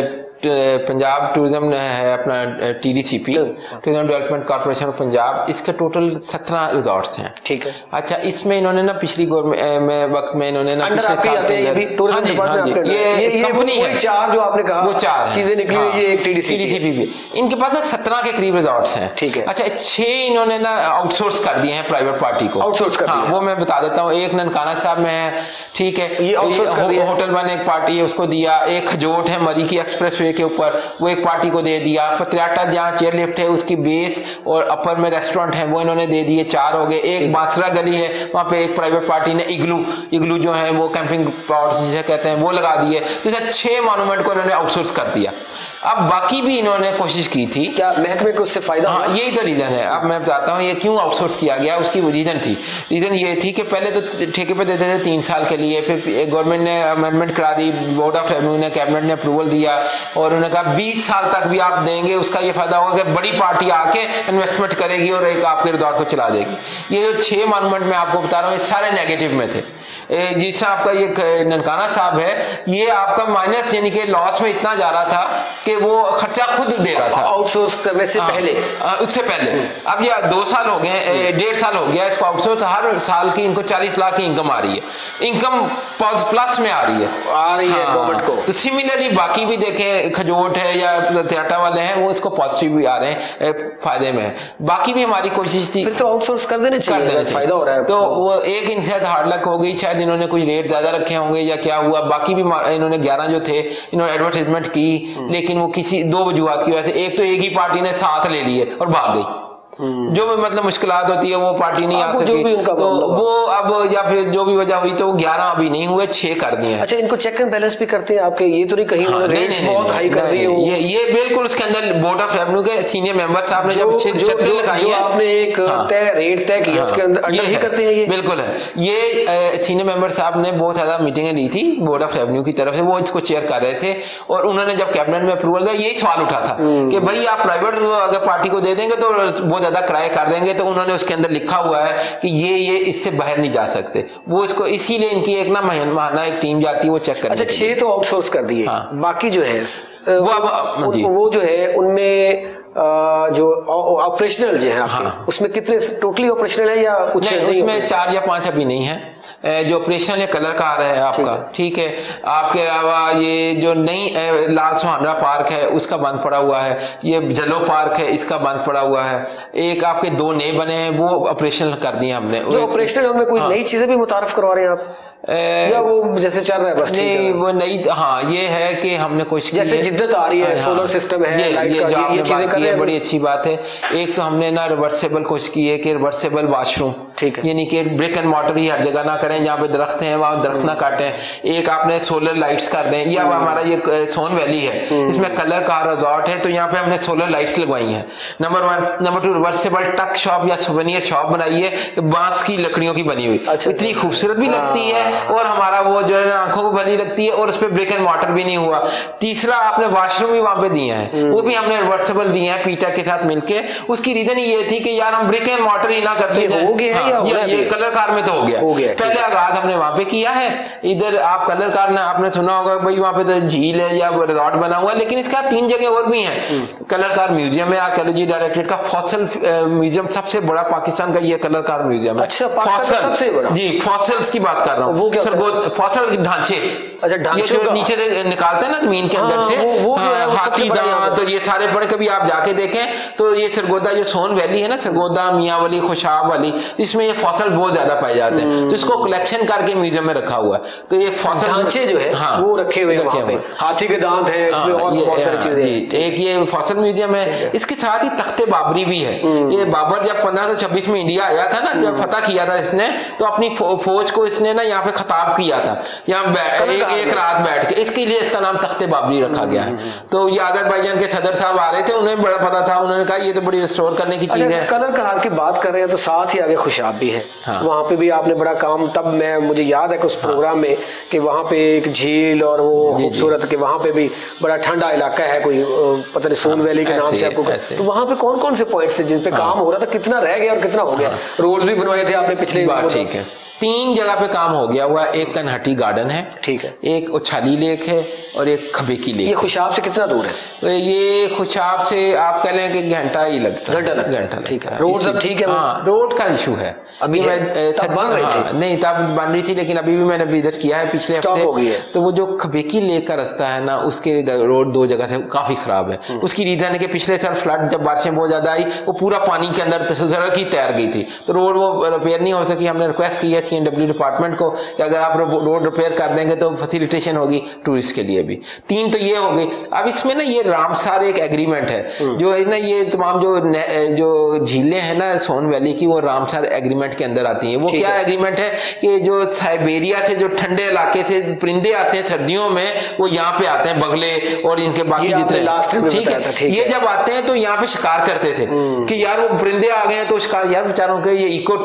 पंजाब टूरिज्म है अपना TDCP, tourism development corporation of Punjab, इसके टोटल सत्रह रिजॉर्ट्स हैं। ठीक है। अच्छा, इसमें इन्होंने ना पिछली गवर्नमेंट में वक्त में इन्होंने ना पिछले साल आते हैं ये भी टूरिज्म डिपार्टमेंट, ये ये कंपनी है, चार जो आपने कहा वो चार चीजें निकली हुई, ये एक टीडीसीपी भी। इनके पास ना सत्रह के करीब रिजॉर्ट्स हैं। ठीक है। अच्छा, छह इन्होंने ना आउटसोर्स कर दिए हैं प्राइवेट पार्टी को, आउटसोर्स कर दिया। वो मैं बता देता हूँ। एक ननकाना साहब में है, ठीक है, ये आउटसोर्स कर दिया। होटल वन एक पार्टी है उसको दिया। एक खजोट है मरी की एक्सप्रेस वे के ऊपर, वो एक पार्टी को दे दिया। पत्रियाटा जहाँ चेयर लिफ्ट है उसकी बेस और अपर में रेस्टोरेंट है वो इन्होंने दे दिए, चार हो गए। एक बांसरा गली है, वहाँ पे एक प्राइवेट पार्टी ने इग्लू इग्लू जो है वो कैंपिंग प्लॉट्स जिसे कहते हैं वो लगा दिए। तो इसे छह मॉन्यूमेंट को इन्होंने आउटसोर्स कर दिया। अब बाकी भी इन्होंने कोशिश की थी, क्या महकमे को उससे फायदा? हाँ, यही तो रीजन है। अब मैं बताता हूँ ये क्यों आउटसोर्स किया गया। उसकी रीजन थी रीजन ये थी कि पहले तो ठेके पे देते थे तीन साल के लिए, फिर गवर्नमेंट ने अमेंडमेंट करा दी, बोर्ड ऑफ रेवेन्यू ने, कैबिनेट ने अप्रूवल दिया और उन्होंने कहा बीस साल तक भी आप देंगे। उसका ये फायदा होगा कि बड़ी पार्टी आके इन्वेस्टमेंट करेगी और एक आपके रिजॉर्ट को चला देगी। ये जो छह मॉन्यूमेंट मैं आपको बता रहा हूँ ये सारे नेगेटिव में थे। जिससे आपका ये ननकाना साहब है, ये आपका माइनस यानी कि लॉस में इतना जा रहा था कि वो खर्चा खुद दे रहा था आउटसोर्स करने से पहले, उससे पहले। अब ये दो साल हो गए, डेढ़ साल हो गया इसको आउटसोर्स। हर साल की इनको चालीस लाख की इनकम आ रही है, इनकम प्लस में आ रही है आ रही है गवर्नमेंट को। तो सिमिलरली बाकी भी देखें, खजोट है या त्याटा वाले हैं वो इसको पॉजिटिव भी आ रहे हैं, फायदे में है। बाकी भी हमारी कोशिश थी फिर तो आउटसोर्स कर देने चाहिए, फायदा हो रहा है। तो वो एक इनसे हार्ड लक हो गई, शायद इन्होंने कुछ रेट ज्यादा रखे होंगे या क्या हुआ। बाकी भी इन्होंने ग्यारह जो थे इन्होंने एडवर्टाइजमेंट की, लेकिन वो किसी दो वजूहत की वजह से, एक तो एक ही पार्टी ने साथ ले लिए और भाग गई। जो भी मतलब मुश्किलात होती है वो पार्टी नहीं आ सकी, तो वो अब या फिर जो भी वजह हुई तो वो ग्यारह अभी नहीं हुए, छह कर दिए। अच्छा, इनको चेक एंड बैलेंस भी करते हैं आपके? ये तो नहीं कहीं हाँ, रेट्स बहुत हाई कर दिए? ये ये बिल्कुल उसके अंदर बोर्ड ऑफ रेवेन्यू के सीनियर मेंबर साहब ने जब छतरी लगाई है, आपने एक तय रेट तय किया उसके अंदर अंडर ही करते हैं ये? बिल्कुल है। ये सीनियर मेंबर साहब ने बहुत ज्यादा मीटिंगें ली थी बोर्ड ऑफ रेवेन्यू की तरफ से, वो इसको चेयर कर रहे थे और उन्होंने जब कैबिनेट में अप्रूवल दिया यही सवाल उठा था कि भाई आप प्राइवेट अगर पार्टी को दे देंगे तो बहुत ज्यादा किराए कर देंगे। तो उन्होंने उसके अंदर लिखा हुआ है कि ये ये इससे बाहर नहीं जा सकते। वो इसको इसीलिए इनकी एक ना महाना एक टीम जाती है वो चेक करने। अच्छा, छह तो आउटसोर्स कर दिए। हाँ। बाकी जो है वो अब वो जो है उनमें जो ऑपरेशनल जो है आपके, हाँ। उसमें कितने टोटली ऑपरेशनल है या कुछ नहीं? नहीं उसमें चार या पांच अभी नहीं है। जो ऑपरेशनल है कलर कार है आपका, ठीक है। आपके अलावा ये जो नई लाल सुहाना पार्क है उसका बंद पड़ा हुआ है, ये जलो पार्क है इसका बंद पड़ा हुआ है। एक आपके दो नए बने हैं वो ऑपरेशनल कर दिए हमने। जो ऑपरेशनल उनमें कोई नई चीजें भी मुतारफ करवा रहे हैं आप या वो जैसे चल रहा है बस? नहीं वो नहीं, हाँ ये है कि हमने कोशिश जैसे जिद्दत आ रही है, सोलर सिस्टम है, ये, लाइट ये, का, ये, ये चीजें कर रहे हैं, बड़ी अच्छी बात है। एक तो हमने ना रिवर्सेबल कोशिश की है कि रिवर्सेबल वॉशरूम, ठीक है, यानी कि ब्रिक एंड मॉर्टर ही हर जगह ना करें, जहाँ पे दरख्त हैं वहाँ दरख्त ना काटें। एक आपने सोलर लाइट्स कर दें, या हमारा ये सोन वैली है इसमें कलर कार रिजॉर्ट है तो यहाँ पे हमने सोलर लाइट्स लगवाई है। Number one. Number two, reversible tuck shop या सुवेनियर शॉप बनाई है, बांस की लकड़ियों की बनी हुई, इतनी खूबसूरत भी लगती है और हमारा वो जो है आंखों को भली लगती है, और उस पर ब्रिक एंड मॉर्टर भी नहीं हुआ। तीसरा, आपने वॉशरूम भी वहां पे दिए हैं, वो भी हमने रिवर्सेबल दिए हैं पीटा के साथ मिलके। उसकी रीजन ये थी कि यार हम ब्रिक एंड मॉर्टर ही ना करते जाए। हो गया है या ये, ये कलर कार में तो हो गया, हो गया पहले आगाज हमने वहां पे किया है। इधर आप कलर कार ने आपने सुना होगा भाई वहां पे तो झील है या रिजॉर्ट बना हुआ है, लेकिन इसका तीन जगह और भी है। कलर कार म्यूजियम है आर्कियोलॉजी डायरेक्टरेट का, फॉसल म्यूजियम सबसे बड़ा पाकिस्तान का ये कलर कार म्यूजियम है। अच्छा, पाकिस्तान का सबसे बड़ा? जी, फॉसल्स की बात कर रहा हूँ, सरगोद फॉसल ढांचे। अच्छा, ढांचे जो नीचे से निकालते हैं ना जमीन के अंदर से, हाथी दांत, तो ये सारे बड़े, कभी आप जाके देखें तो ये सरगोदा जो सोन वैली है ना, सरगोदा, मियाँ वाली, खुशाब वाली, इसमें ये फॉसल बहुत ज्यादा पाए जाते हैं, तो इसको कलेक्शन करके म्यूजियम में रखा हुआ है। तो ये फॉसल ढांचे जो है हाँ, वो रखे हुए हैं, हाथी के दांत है इसमें, और बहुत सारी चीजें। एक ये फॉसल म्यूजियम है, इसके साथ ही तख्ते बाबरी भी है। ये बाबर जब पंद्रह सौ छब्बीस में इंडिया आया था ना, जब फतह किया था इसने, तो अपनी फौज को इसने ना यहाँ पे खिताब किया था, यहाँ एक, एक रात बैठ के, इसके लिए इसका नाम तख्ते बाबरी रखा गया है। तो ये अजरबैजान के सदर साहब आ रहे थे, उन्हें बड़ा पता था, उन्होंने कहा ये तो बड़ी रिस्टोर करने की चीज है। कलर कहार की बात कर रहे हैं तो साथ ही आगे खुशाब भी है, हाँ। वहाँ पे भी आपने बड़ा काम, तब मैं मुझे याद है कि उस प्रोग्राम में कि वहाँ पे एक झील और वो खूबसूरत के वहाँ पे भी बड़ा ठंडा इलाका है, कोई पता नहीं सोन वैली के नाम से आपको, तो वहाँ पे कौन कौन से पॉइंट्स थे जिस पे काम हो रहा था, कितना रह गया और कितना हो गया? रोड्स भी बनवाए थे आपने पिछले बार, ठीक है। तीन जगह पे काम हो गया हुआ, एक कनहटी गार्डन है, ठीक है, एक उछाली लेक है और एक खबेकी लेक। ये खुशाब से कितना दूर है? ये खुशाब से आप कह लें कि घंटा ही लगता है, घंटा घंटा, ठीक है। रोड सब ठीक है? हाँ, रोड का इशू है अभी। मैं तब बन रही थी? नहीं, तब बन रही थी, लेकिन अभी भी मैंने विजिट किया है पिछले हफ्ते, तो वो जो खबेकी लेक का रास्ता है ना, उसके रोड दो जगह से काफी खराब है। उसकी रीजन है कि पिछले साल फ्लड, जब बारिशें बहुत ज्यादा आई, वो पूरा पानी के अंदर सड़क ही तैर गई थी, तो रोड वो रिपेयर नहीं हो सकी। हमने रिक्वेस्ट की है सी एन डब्ल्यू डिपार्टमेंट को कि अगर आप रोड रिपेयर कर देंगे तो फैसिलिटेशन होगी टूरिस्ट के लिए भी। तीन तो ये हो गई। अब इसमें ना ये रामसार एक एग्रीमेंट है, जो है ना ये तमाम जो जो झीलें हैं ना सोन वैली की, वो रामसार एग्रीमेंट के अंदर आती हैं। वो क्या एग्रीमेंट है कि जो साइबेरिया से जो ठंडे इलाके से परिंदे आते हैं सर्दियों में, वो यहाँ पे आते हैं, बगले और इनके बाकी जितने, ठीक है, ये जब आते हैं तो यहाँ पे शिकार करते थे कि यार वो परिंदे आ गए हैं तो शिकार, यार बेचारों के ये इको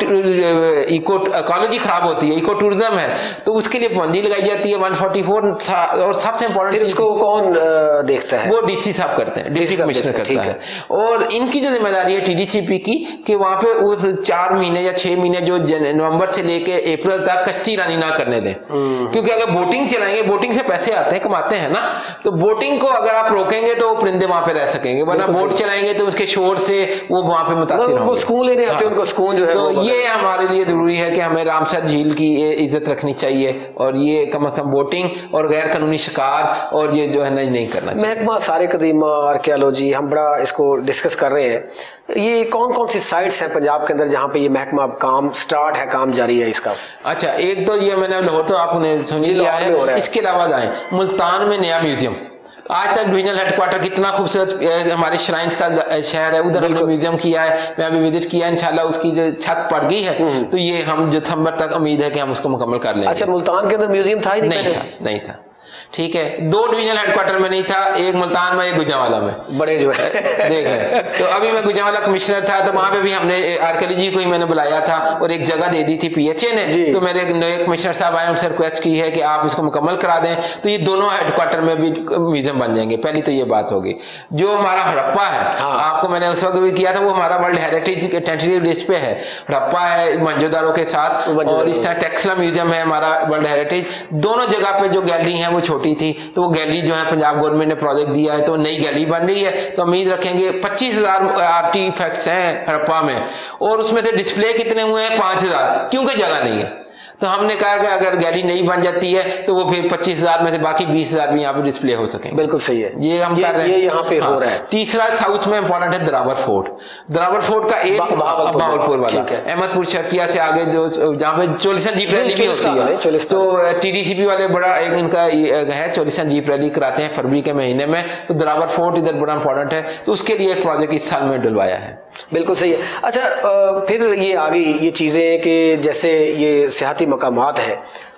इको इकोलॉजी खराब होती है, इको टूरिज्म है, तो उसके लिए पाबंदी लगाई जाती है एक सौ चौवालीस। और सबसे इंपॉर्टेंट इसको कौन देखता है? वो डीसी साहब करते हैं, डिस्ट्रिक्ट कमिश्नर करता है। और इनकी जो जिम्मेदारी है टीडीसीपी की कि वहां पे उस चार महीने या छह महीने जो नवंबर से लेके अप्रैल तक कश्ती रानी ना करने दें, क्योंकि अगर बोटिंग चलाएंगे, बोटिंग से पैसे आते हैं, कमाते हैं ना, तो बोटिंग को अगर आप रोकेंगे तो परिंदे वहां पे रह सकेंगे, वरना बोट चलाएंगे तो उसके शोर से वो वहां पे मुतासिर होंगे। सुकून लेने आते हैं, उनको सुकून जो है। तो ये हमारे लिए जरूरी है कि हमें रामसर झील की इज्जत रखनी चाहिए, और ये कम से कम बोटिंग और गैर कानूनी शिकार और ये जो है ना नहीं करना चाहिए। महकमा सारे कदीमा आर्कियोलॉजी, हम बड़ा इसको डिस्कस कर रहे हैं, ये कौन कौन सी साइट्स हैं पंजाब के अंदर जहाँ पे ये महकमा काम स्टार्ट है, काम जारी है इसका? अच्छा, एक तो ये मैंने लाहौर तो आपने सुन लिया है, इसके अलावा जाए मुल्तान में नया म्यूजियम, आज तक डिविजनल हेडक्वार्टर, कितना खूबसूरत हमारे श्राइन्स का शहर है, उधर हमने म्यूजियम किया है, मैं अभी विजिट किया, इंशाल्लाह उसकी जो छत पड़ गई है, तो ये हम दिसंबर तक उम्मीद है कि हम उसको मुकम्मल कर लेंगे। अच्छा, मुल्तान के अंदर म्यूजियम था ही नहीं? नहीं था, नहीं था, ठीक है। दो डिविजनल हेडक्वार्टर में नहीं था, एक मुल्तान में, एक गुजरांवाला में, बड़े जो है देख रहे। तो अभी मैं गुजरांवाला कमिश्नर था, तो वहां पे भी हमने आर्कियोलॉजी को ही मैंने बुलाया था और एक जगह दे दी थी पीएचए ने, तो मेरे नए कमिश्नर साहब आए, उनसे रिक्वेस्ट की है कि आप इसको मुकम्मल करा दें, तो ये दोनों हेडक्वार्टर में भी म्यूजियम बन जाएंगे। पहली तो ये बात होगी। जो हमारा हड़प्पा है, हाँ। आपको मैंने उस वक्त भी किया था, वो हमारा वर्ल्ड हेरिटेज के टेंटेटिव लिस्ट पे है, हड़प्पा है मंजूदारों के साथ, और इस तरह टेक्सला म्यूजियम है हमारा वर्ल्ड हेरिटेज। दोनों जगह पे जो गैलरी है वो छोटी थी, तो वो गैलरी जो है पंजाब गवर्नमेंट ने प्रोजेक्ट दिया है, तो नई गैलरी बन रही है, तो उम्मीद रखेंगे पच्चीस हजार आर्टिफैक्ट्स हैं हड़प्पा में, और उसमें से डिस्प्ले कितने हुए हैं? पांच हजार, क्योंकि जगह नहीं है। तो हमने कहा कि अगर गैलरी नहीं बन जाती है तो वो फिर पच्चीस हजार में से बाकी बीस हजार भी यहाँ पे डिस्प्ले हो सके। बिल्कुल सही है, ये हम ये, कर रहे हैं, ये यहाँ पे हाँ। हो रहा है। तीसरा साउथ में इंपॉर्टेंट है द्रावर फोर्ट। द्रावर फोर्ट का एक बहावलपुर वाला, अहमदपुर शर्किया से आगे जो जहाँ पे चोलिसन जीप रैली भी होती है, तो टीडीसीपी वाले बड़ा एक इनका है, चोलिसन जीप रैली कराते हैं फरवरी के महीने में, तो द्रावर फोर्ट इधर बड़ा इंपॉर्टेंट है, तो उसके लिए एक प्रोजेक्ट इस साल में डलवाया है। बिल्कुल सही है। अच्छा, फिर ये आ गई ये चीज़ें कि जैसे ये सियाहती मकामात हैं,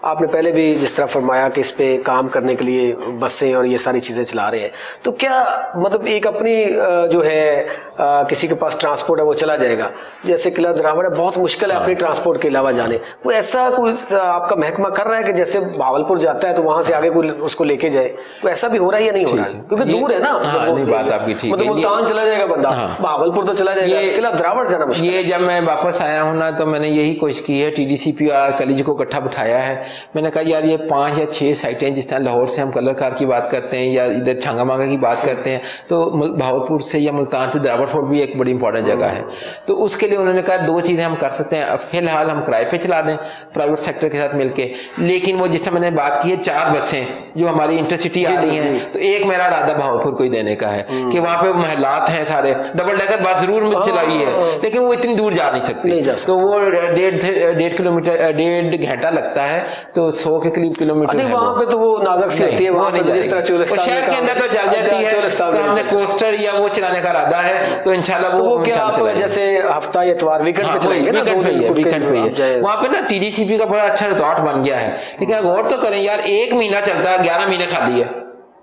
आपने पहले भी जिस तरह फरमाया कि इस पे काम करने के लिए बसें और ये सारी चीज़ें चला रहे हैं, तो क्या मतलब एक अपनी जो है किसी के पास ट्रांसपोर्ट है वो चला जाएगा, जैसे किला दरावड़ है, बहुत मुश्किल है अपनी ट्रांसपोर्ट के अलावा जाने, वो ऐसा कोई आपका महकमा कर रहा है कि जैसे भावलपुर जाता है तो वहां से आगे कोई उसको लेके जाए, तो ऐसा भी हो रहा है या नहीं हो रहा है? क्योंकि दूर है ना, बात आपकी ठीक है, मतलब मुल्तान चला जाएगा बंदा, भावलपुर तो चला जाएगा, किला दरावड़ जाना मुश्किल। ये जब मैं वापस आया हूँ ना तो मैंने यही कोशिश की है, टीडीसीपी और कलीज को इकट्ठा बिठाया है, मैंने कहा यार ये पांच या छह साइटें जिस तरह लाहौर से हम कलर कार की बात करते हैं या इधर छांगा मांगा की बात करते हैं, तो भावलपुर से या मुल्तान से दरावड़ फोर्ट भी एक बड़ी इंपॉर्टेंट जगह है। तो उसके लिए उन्होंने कहा दो चीजें हम कर सकते हैं, फिलहाल हम किराए पे चला दें प्राइवेट सेक्टर के साथ मिलके, लेकिन वो जिस तरह मैंने बात की है चार बसें जो हमारी इंटरसिटी आ रही हैं, तो एक मेरा इरादा भावलपुर को ही देने का है कि वहां पे महलात हैं सारे, डबल डेकर बस जरूर चलाई है लेकिन वो इतनी दूर जा नहीं सकती, तो वो डेढ़ डेढ़ किलोमीटर डेढ़ घंटा लगता है, तो सौ के करीब किलोमीटर वहां पे तो वो नाजुक सी होती है, वहां पे जिस तरह शहर के अंदर तो चल जाती है, तो हमने कोस्टर या वो चलाने का इरादा है, तो इंशाल्लाह वो क्या जैसे हफ्ता या इतवार वीकेंड पे चलेंगे ना, वीकेंड पे है वहां पे ना टीडीसीपी का बड़ा अच्छा रिजॉर्ट बन गया है, लेकिन गौर तो करें यार एक महीना चलता है, ग्यारह महीने खाली है।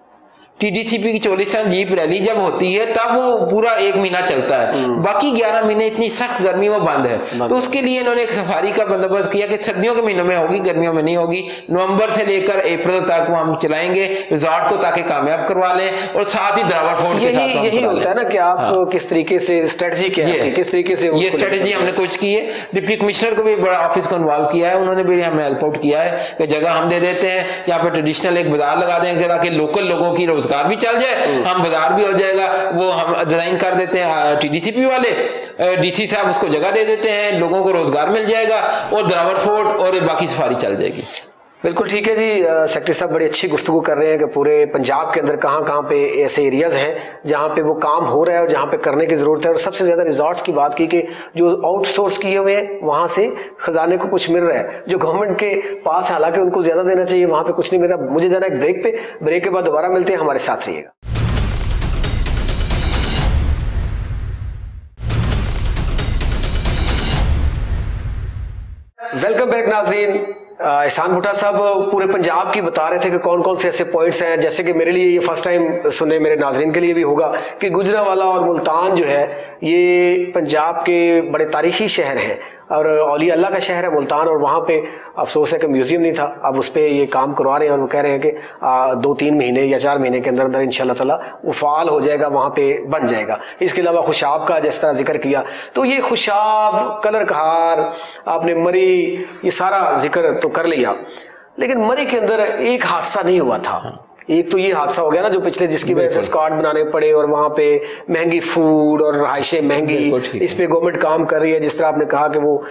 टीडीसीपी की चौलीस जीप रैली जब होती है तब वो पूरा एक महीना चलता है, बाकी ग्यारह महीने इतनी सख्त गर्मी वो बंद है। तो उसके लिए इन्होंने एक सफारी का बंदोबस्त किया कि सर्दियों के महीनों में होगी, गर्मियों में नहीं होगी, नवंबर से लेकर अप्रैल तक वो हम चलाएंगे रिजॉर्ट को ताकि कामयाब करवा लें, और साथ ही दरावड़ फोर्ट के साथ यही होता है ना कि आप किस तरीके से स्ट्रेटजी क्या है, किस तरीके से ये स्ट्रेटजी हमने कुछ की है। डिप्टी कमिश्नर को भी बड़ा ऑफिस को इन्वॉल्व किया है, उन्होंने भी हमें हेल्प आउट किया है कि जगह हम दे देते हैं, यहाँ पे ट्रेडिशनल एक बाजार लगा देंगे ताकि लोकल लोगों की रोजगार भी चल जाए, हम बाजार भी हो जाएगा, वो हम डिजाइन कर देते हैं टीडीसीपी वाले, डीसी साहब उसको जगह दे देते हैं, लोगों को रोजगार मिल जाएगा और दरावड़ फोर्ट और बाकी सफारी चल जाएगी। बिल्कुल ठीक है जी। सेक्रेटरी साहब बड़ी अच्छी गुफ्तगू कर रहे हैं कि पूरे पंजाब के अंदर कहाँ कहाँ पे ऐसे एरियाज हैं जहाँ पे वो काम हो रहा है और जहाँ पे करने की ज़रूरत है, और सबसे ज़्यादा रिजॉर्ट्स की बात की कि जो आउटसोर्स किए हुए हैं वहाँ से खजाने को कुछ मिल रहा है, जो गवर्नमेंट के पास हालांकि उनको ज़्यादा देना चाहिए वहाँ पे कुछ नहीं मिल रहा। मुझे जाना एक ब्रेक पे, ब्रेक के बाद दोबारा मिलते हैं, हमारे साथ रहिएगा। वेलकम बैक नाज़रीन। एहसान भुट्टा साहब पूरे पंजाब की बता रहे थे कि कौन कौन से ऐसे पॉइंट्स हैं, जैसे कि मेरे लिए ये फर्स्ट टाइम सुने, मेरे नाजरीन के लिए भी होगा कि गुजरांवाला और मुल्तान जो है ये पंजाब के बड़े तारीखी शहर हैं और औलिया अल्लाह का शहर है मुल्तान, और वहाँ पे अफसोस है कि म्यूज़ियम नहीं था, अब उस पर ये काम करवा रहे हैं और वो कह रहे हैं कि आ, दो तीन महीने या चार महीने के अंदर अंदर इंशाल्लाह ताला वो फ़ाल हो जाएगा, वहाँ पे बन जाएगा। इसके अलावा खुशाब का जिस तरह जिक्र किया, तो ये खुशाब, कलर कहार, आपने मरी, ये सारा जिक्र तो कर लिया, लेकिन मरी के अंदर एक हादसा नहीं हुआ था। एक तो ये हादसा हो गया ना जो पिछले, जिसकी वजह से स्क्वाड बनाने पड़े और वहाँ पे महंगी फूड और रहाइशें महंगी, इस पे गवर्नमेंट काम कर रही है। जिस तरह आपने कहा कि वो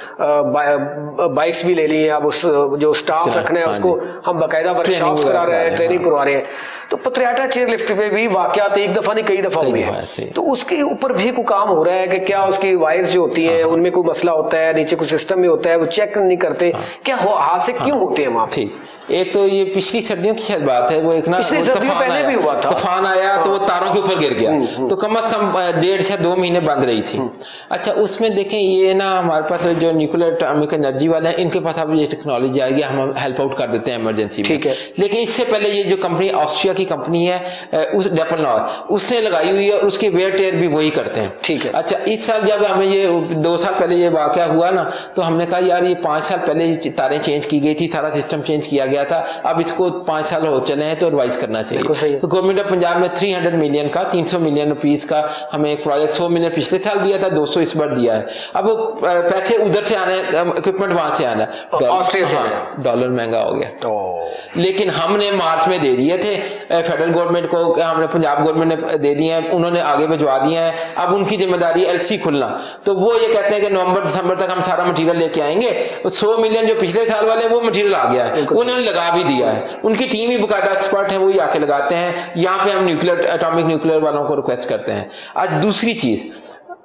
बाइक्स भी ले ली हैं, अब उस जो स्टाफ रखना है उसको हम बाकायदा वर्कशॉप करा रहे हैं, ट्रेनिंग करवा रहे हैं। तो पत्रियाटा चेयर लिफ्ट पे भी वाकयात एक दफा नहीं कई दफा हुए हैं, तो उसके ऊपर भी कोई काम हो रहा है कि क्या उसकी वायर्स जो होती हैं उनमें कोई मसला होता है, नीचे कुछ सिस्टम में होता है, वो चेक नहीं करते, क्या हादसे क्यों होते हैं वहाँ पे? एक तो ये पिछली सर्दियों की शायद बात है, वो एक ना पहले भी हुआ था, तूफान आया तो वो तारों के ऊपर गिर गया, तो कम से कम डेढ़ से दो महीने बंद रही थी। अच्छा, उसमें देखें ये ना हमारे पास जो न्यूक्लियर एटॉमिक एनर्जी वाले हैं इनके पास अब ये टेक्नोलॉजी आएगी, हम हेल्प आउट कर देते हैं इमरजेंसी में, ठीक है। लेकिन इससे पहले ये जो कंपनी ऑस्ट्रिया की कंपनी है उस डेपलनॉर, उसने लगाई हुई है, उसके वेयर टेयर भी वही करते हैं, ठीक है। अच्छा, इस साल जब हमें ये दो साल पहले ये वाकया हुआ ना, तो हमने कहा यार ये पांच साल पहले तारें चेंज की गई थी, सारा सिस्टम चेंज किया गया था, अब इसको पांच साल हो चले हैं तो रिवाइज करना चाहिए। तो गवर्नमेंट ऑफ पंजाब ने तीन सौ मिलियन का तीन सौ मिलियन रुपीस का हमें एक प्रोजेक्ट, सौ मिलियन पिछले साल दिया था, दो सौ इस बार दिया है। अब पैसे उधर से आने, इक्विपमेंट वहां से आना, ऑस्ट्रेलिया से डॉलर महंगा हो गया, तो लेकिन हमने मार्च में दे दिए थे फेडरल गवर्नमेंट को, हमने पंजाब गवर्नमेंट ने दे दिए हैं, उन्होंने आगे भिजवा दिए हैं। अब उनकी जिम्मेदारी एलसी खुलना, तो वो ये कहते हैं कि नवंबर दिसंबर तक हम सारा मटेरियल लेके आएंगे। सौ मिलियन जो पिछले साल वाले वो मटेरियल आ गया है, उन्होंने लगा भी दिया है, उनकी टीम ही बकायदा एक्सपर्ट है, वो ही आके लगाते हैं। यहाँ पे हम न्यूक्लियर एटॉमिक न्यूक्लियर वालों को रिक्वेस्ट करते हैं। आज दूसरी चीज,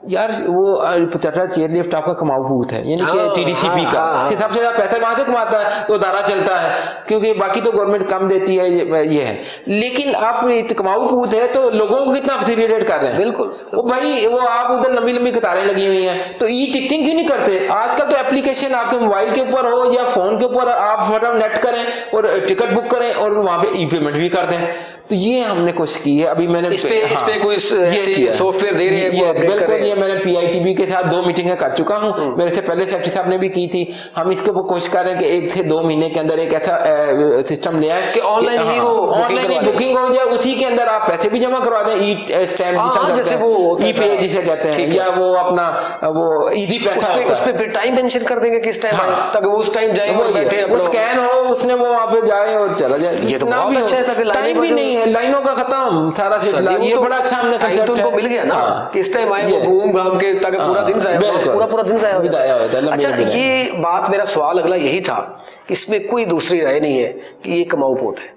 यार वो पचहत्तर चेयर लिफ्ट आपका कमाऊ बूथ है, यानी कि टीडीसीपी का सबसे ज्यादा पैसा वहां से कमाता है, तो दारा चलता है, क्योंकि बाकी तो गवर्नमेंट कम देती है, ये, ये है। लेकिन आप कमाऊ बूथ है तो लोगों को कितना फैसिलिटेट कर रहे हैं। बिल्कुल वो भाई वो आप उधर लंबी लंबी कतारें लगी हुई हैं, तो ई टिकटिंग क्यों नहीं करते? आजकल तो एप्लीकेशन आपके मोबाइल के ऊपर हो या फोन के ऊपर, आप फटाफट नेट करें और टिकट बुक करें और वहां पे ई पेमेंट भी कर दें। तो ये हमने कोशिश की है। अभी मैंने इस पे हाँ, इस पे कोई सॉफ्टवेयर दे रहे हैं, ये, बिल्कुल ये मैंने पीआईटीबी के साथ दो मीटिंगें कर चुका हूं, मेरे से पहले सेक्रेटरी साहब ने भी की थी। हम इसके ऊपर कोशिश कर रहे हैं कि एक से दो महीने के अंदर एक ऐसा सिस्टम ले आए कि ऑनलाइन ही वो ऑनलाइन ही बुकिंग हो जाए, उसी के अंदर आप पैसे भी जमा करवा दें, ई स्टैम्प जैसे वो ई पे जिसे कहते हैं, या वो अपना वो इजी पैसा उस पे फिर टाइम मेंशन कर देंगे किस टाइम आए, ताकि वो उस टाइम जाए, बैठे वो स्कैन हो, उसने वो वहां पे जाए और चला जाए। ये तो बहुत अच्छा है, ताकि टाइम भी नहीं है, लाइनों का खत्म सारा सिलसिला। ये बड़ा अच्छा हमने कंसेप्ट उनको मिल गया ना कि इस टाइम आए, वो घूम घाम के, ताकि पूरा दिन जाए, पूरा पूरा दिन जाया होता है। अच्छा, ये बात, मेरा सवाल अगला यही था कि इसमें कोई दूसरी राय नहीं है कि ये कमाऊ पोत है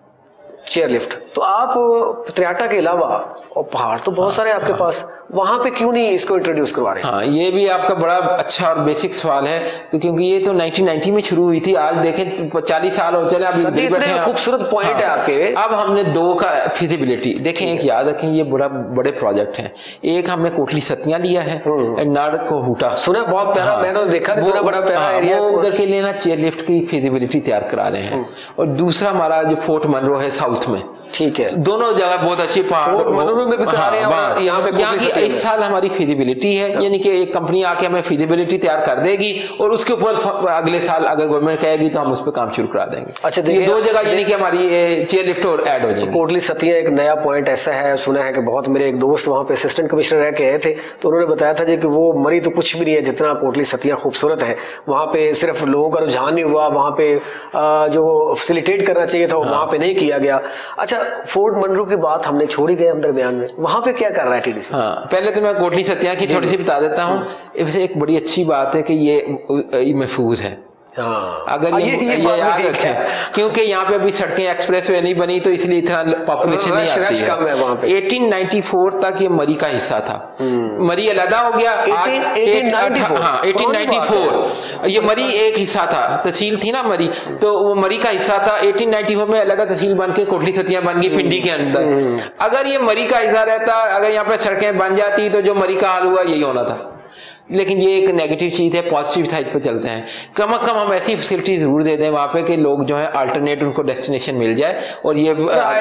चेयर लिफ्ट, तो आप त्रियाटा के अलावा और पहाड़ तो बहुत सारे आपके पास, वहां पे क्यों नहीं इसको इंट्रोड्यूस करवा रहे? हाँ, ये भी आपका बड़ा अच्छा और बेसिक सवाल है, तो क्योंकि ये तो नाइनटीन नाइंटी में शुरू हुई थी, आज देखें चालीस साल हो चले, अभी इतने खूबसूरत पॉइंट हाँ, है आपके। अब हमने दो का फिजिबिलिटी देखें, एक याद रखें, ये बड़ा बड़े प्रोजेक्ट है। एक हमने कोटली सतियां लिया है, नाड़ को हुटा, सुना बहुत प्यारा, मैंने देखा, सुना बड़ा प्यारा एरिया, उधर के लिए ना चेयर लिफ्ट की फिजिबिलिटी तैयार करा रहे हैं। और दूसरा हमारा जो फोर्ट मनरो है साउथ में, ठीक है, दोनों जगह बहुत अच्छी फोर्ट मनरो में भी करा रहे हैं, यहाँ पे यहाँ की इस साल हमारी फिजिबिलिटी है, यानी कि एक कंपनी आके हमें फिजिबिलिटी तैयार कर देगी और उसके ऊपर अगले साल अगर गवर्नमेंट कहेगी तो हम उस पर काम शुरू करा देंगे। अच्छा, ये दो जगह यानी कि हमारी चेयर लिफ्ट और ऐड हो जाएगी। कोटली सतिया एक नया पॉइंट ऐसा है, सुना है कि बहुत, मेरे एक दोस्त वहाँ पे असिस्टेंट कमिश्नर रह के आए थे, तो उन्होंने बताया था कि वो मरी तो कुछ भी नहीं है जितना कोटली सतिया खूबसूरत है। वहाँ पे सिर्फ लोगों का रुझान नहीं हुआ, वहाँ पे जो फैसिलिटेट करना चाहिए था वहाँ पे नहीं किया गया। अच्छा, फोर्ट मनरो की बात हमने छोड़ ही गए हम दरमियान में, वहाँ पे क्या कर रहा है टीडीसी? हाँ, पहले तो मैं कोटली सतिया की थोड़ी सी बता देता हूँ। वैसे एक बड़ी अच्छी बात है कि ये महफूज है। हाँ, अगर ये, ये, ये, ये याद रखें, क्योंकि यहाँ पे अभी सड़कें एक्सप्रेस वे नहीं बनी, तो इसलिए इतना पॉपुलेशन नहीं आती है। कम है वहाँ पे। अठारह सौ चौरानवे तक ये मरी का हिस्सा था, मरी अलहदा हो गया। अठारह सौ चौरानवे हाँ, अठारह सौ चौरानवे ये मरी एक हिस्सा था, तहसील थी ना मरी, तो वो मरी का हिस्सा था। अठारह सौ चौरानवे में अलहदा तहसील बन के कोटली सतिया बन गई पिंडी के अंदर। अगर ये मरी का हिस्सा रहता, अगर यहाँ पे सड़कें बन जाती, तो जो मरी का हाल हुआ यही होना था। लेकिन ये एक नेगेटिव चीज है, पॉजिटिव साइड पे चलते हैं। कम अज कम हम ऐसी फैसिलिटी जरूर दे दें वहाँ पे कि लोग जो है अल्टरनेट उनको डेस्टिनेशन मिल जाए, और ये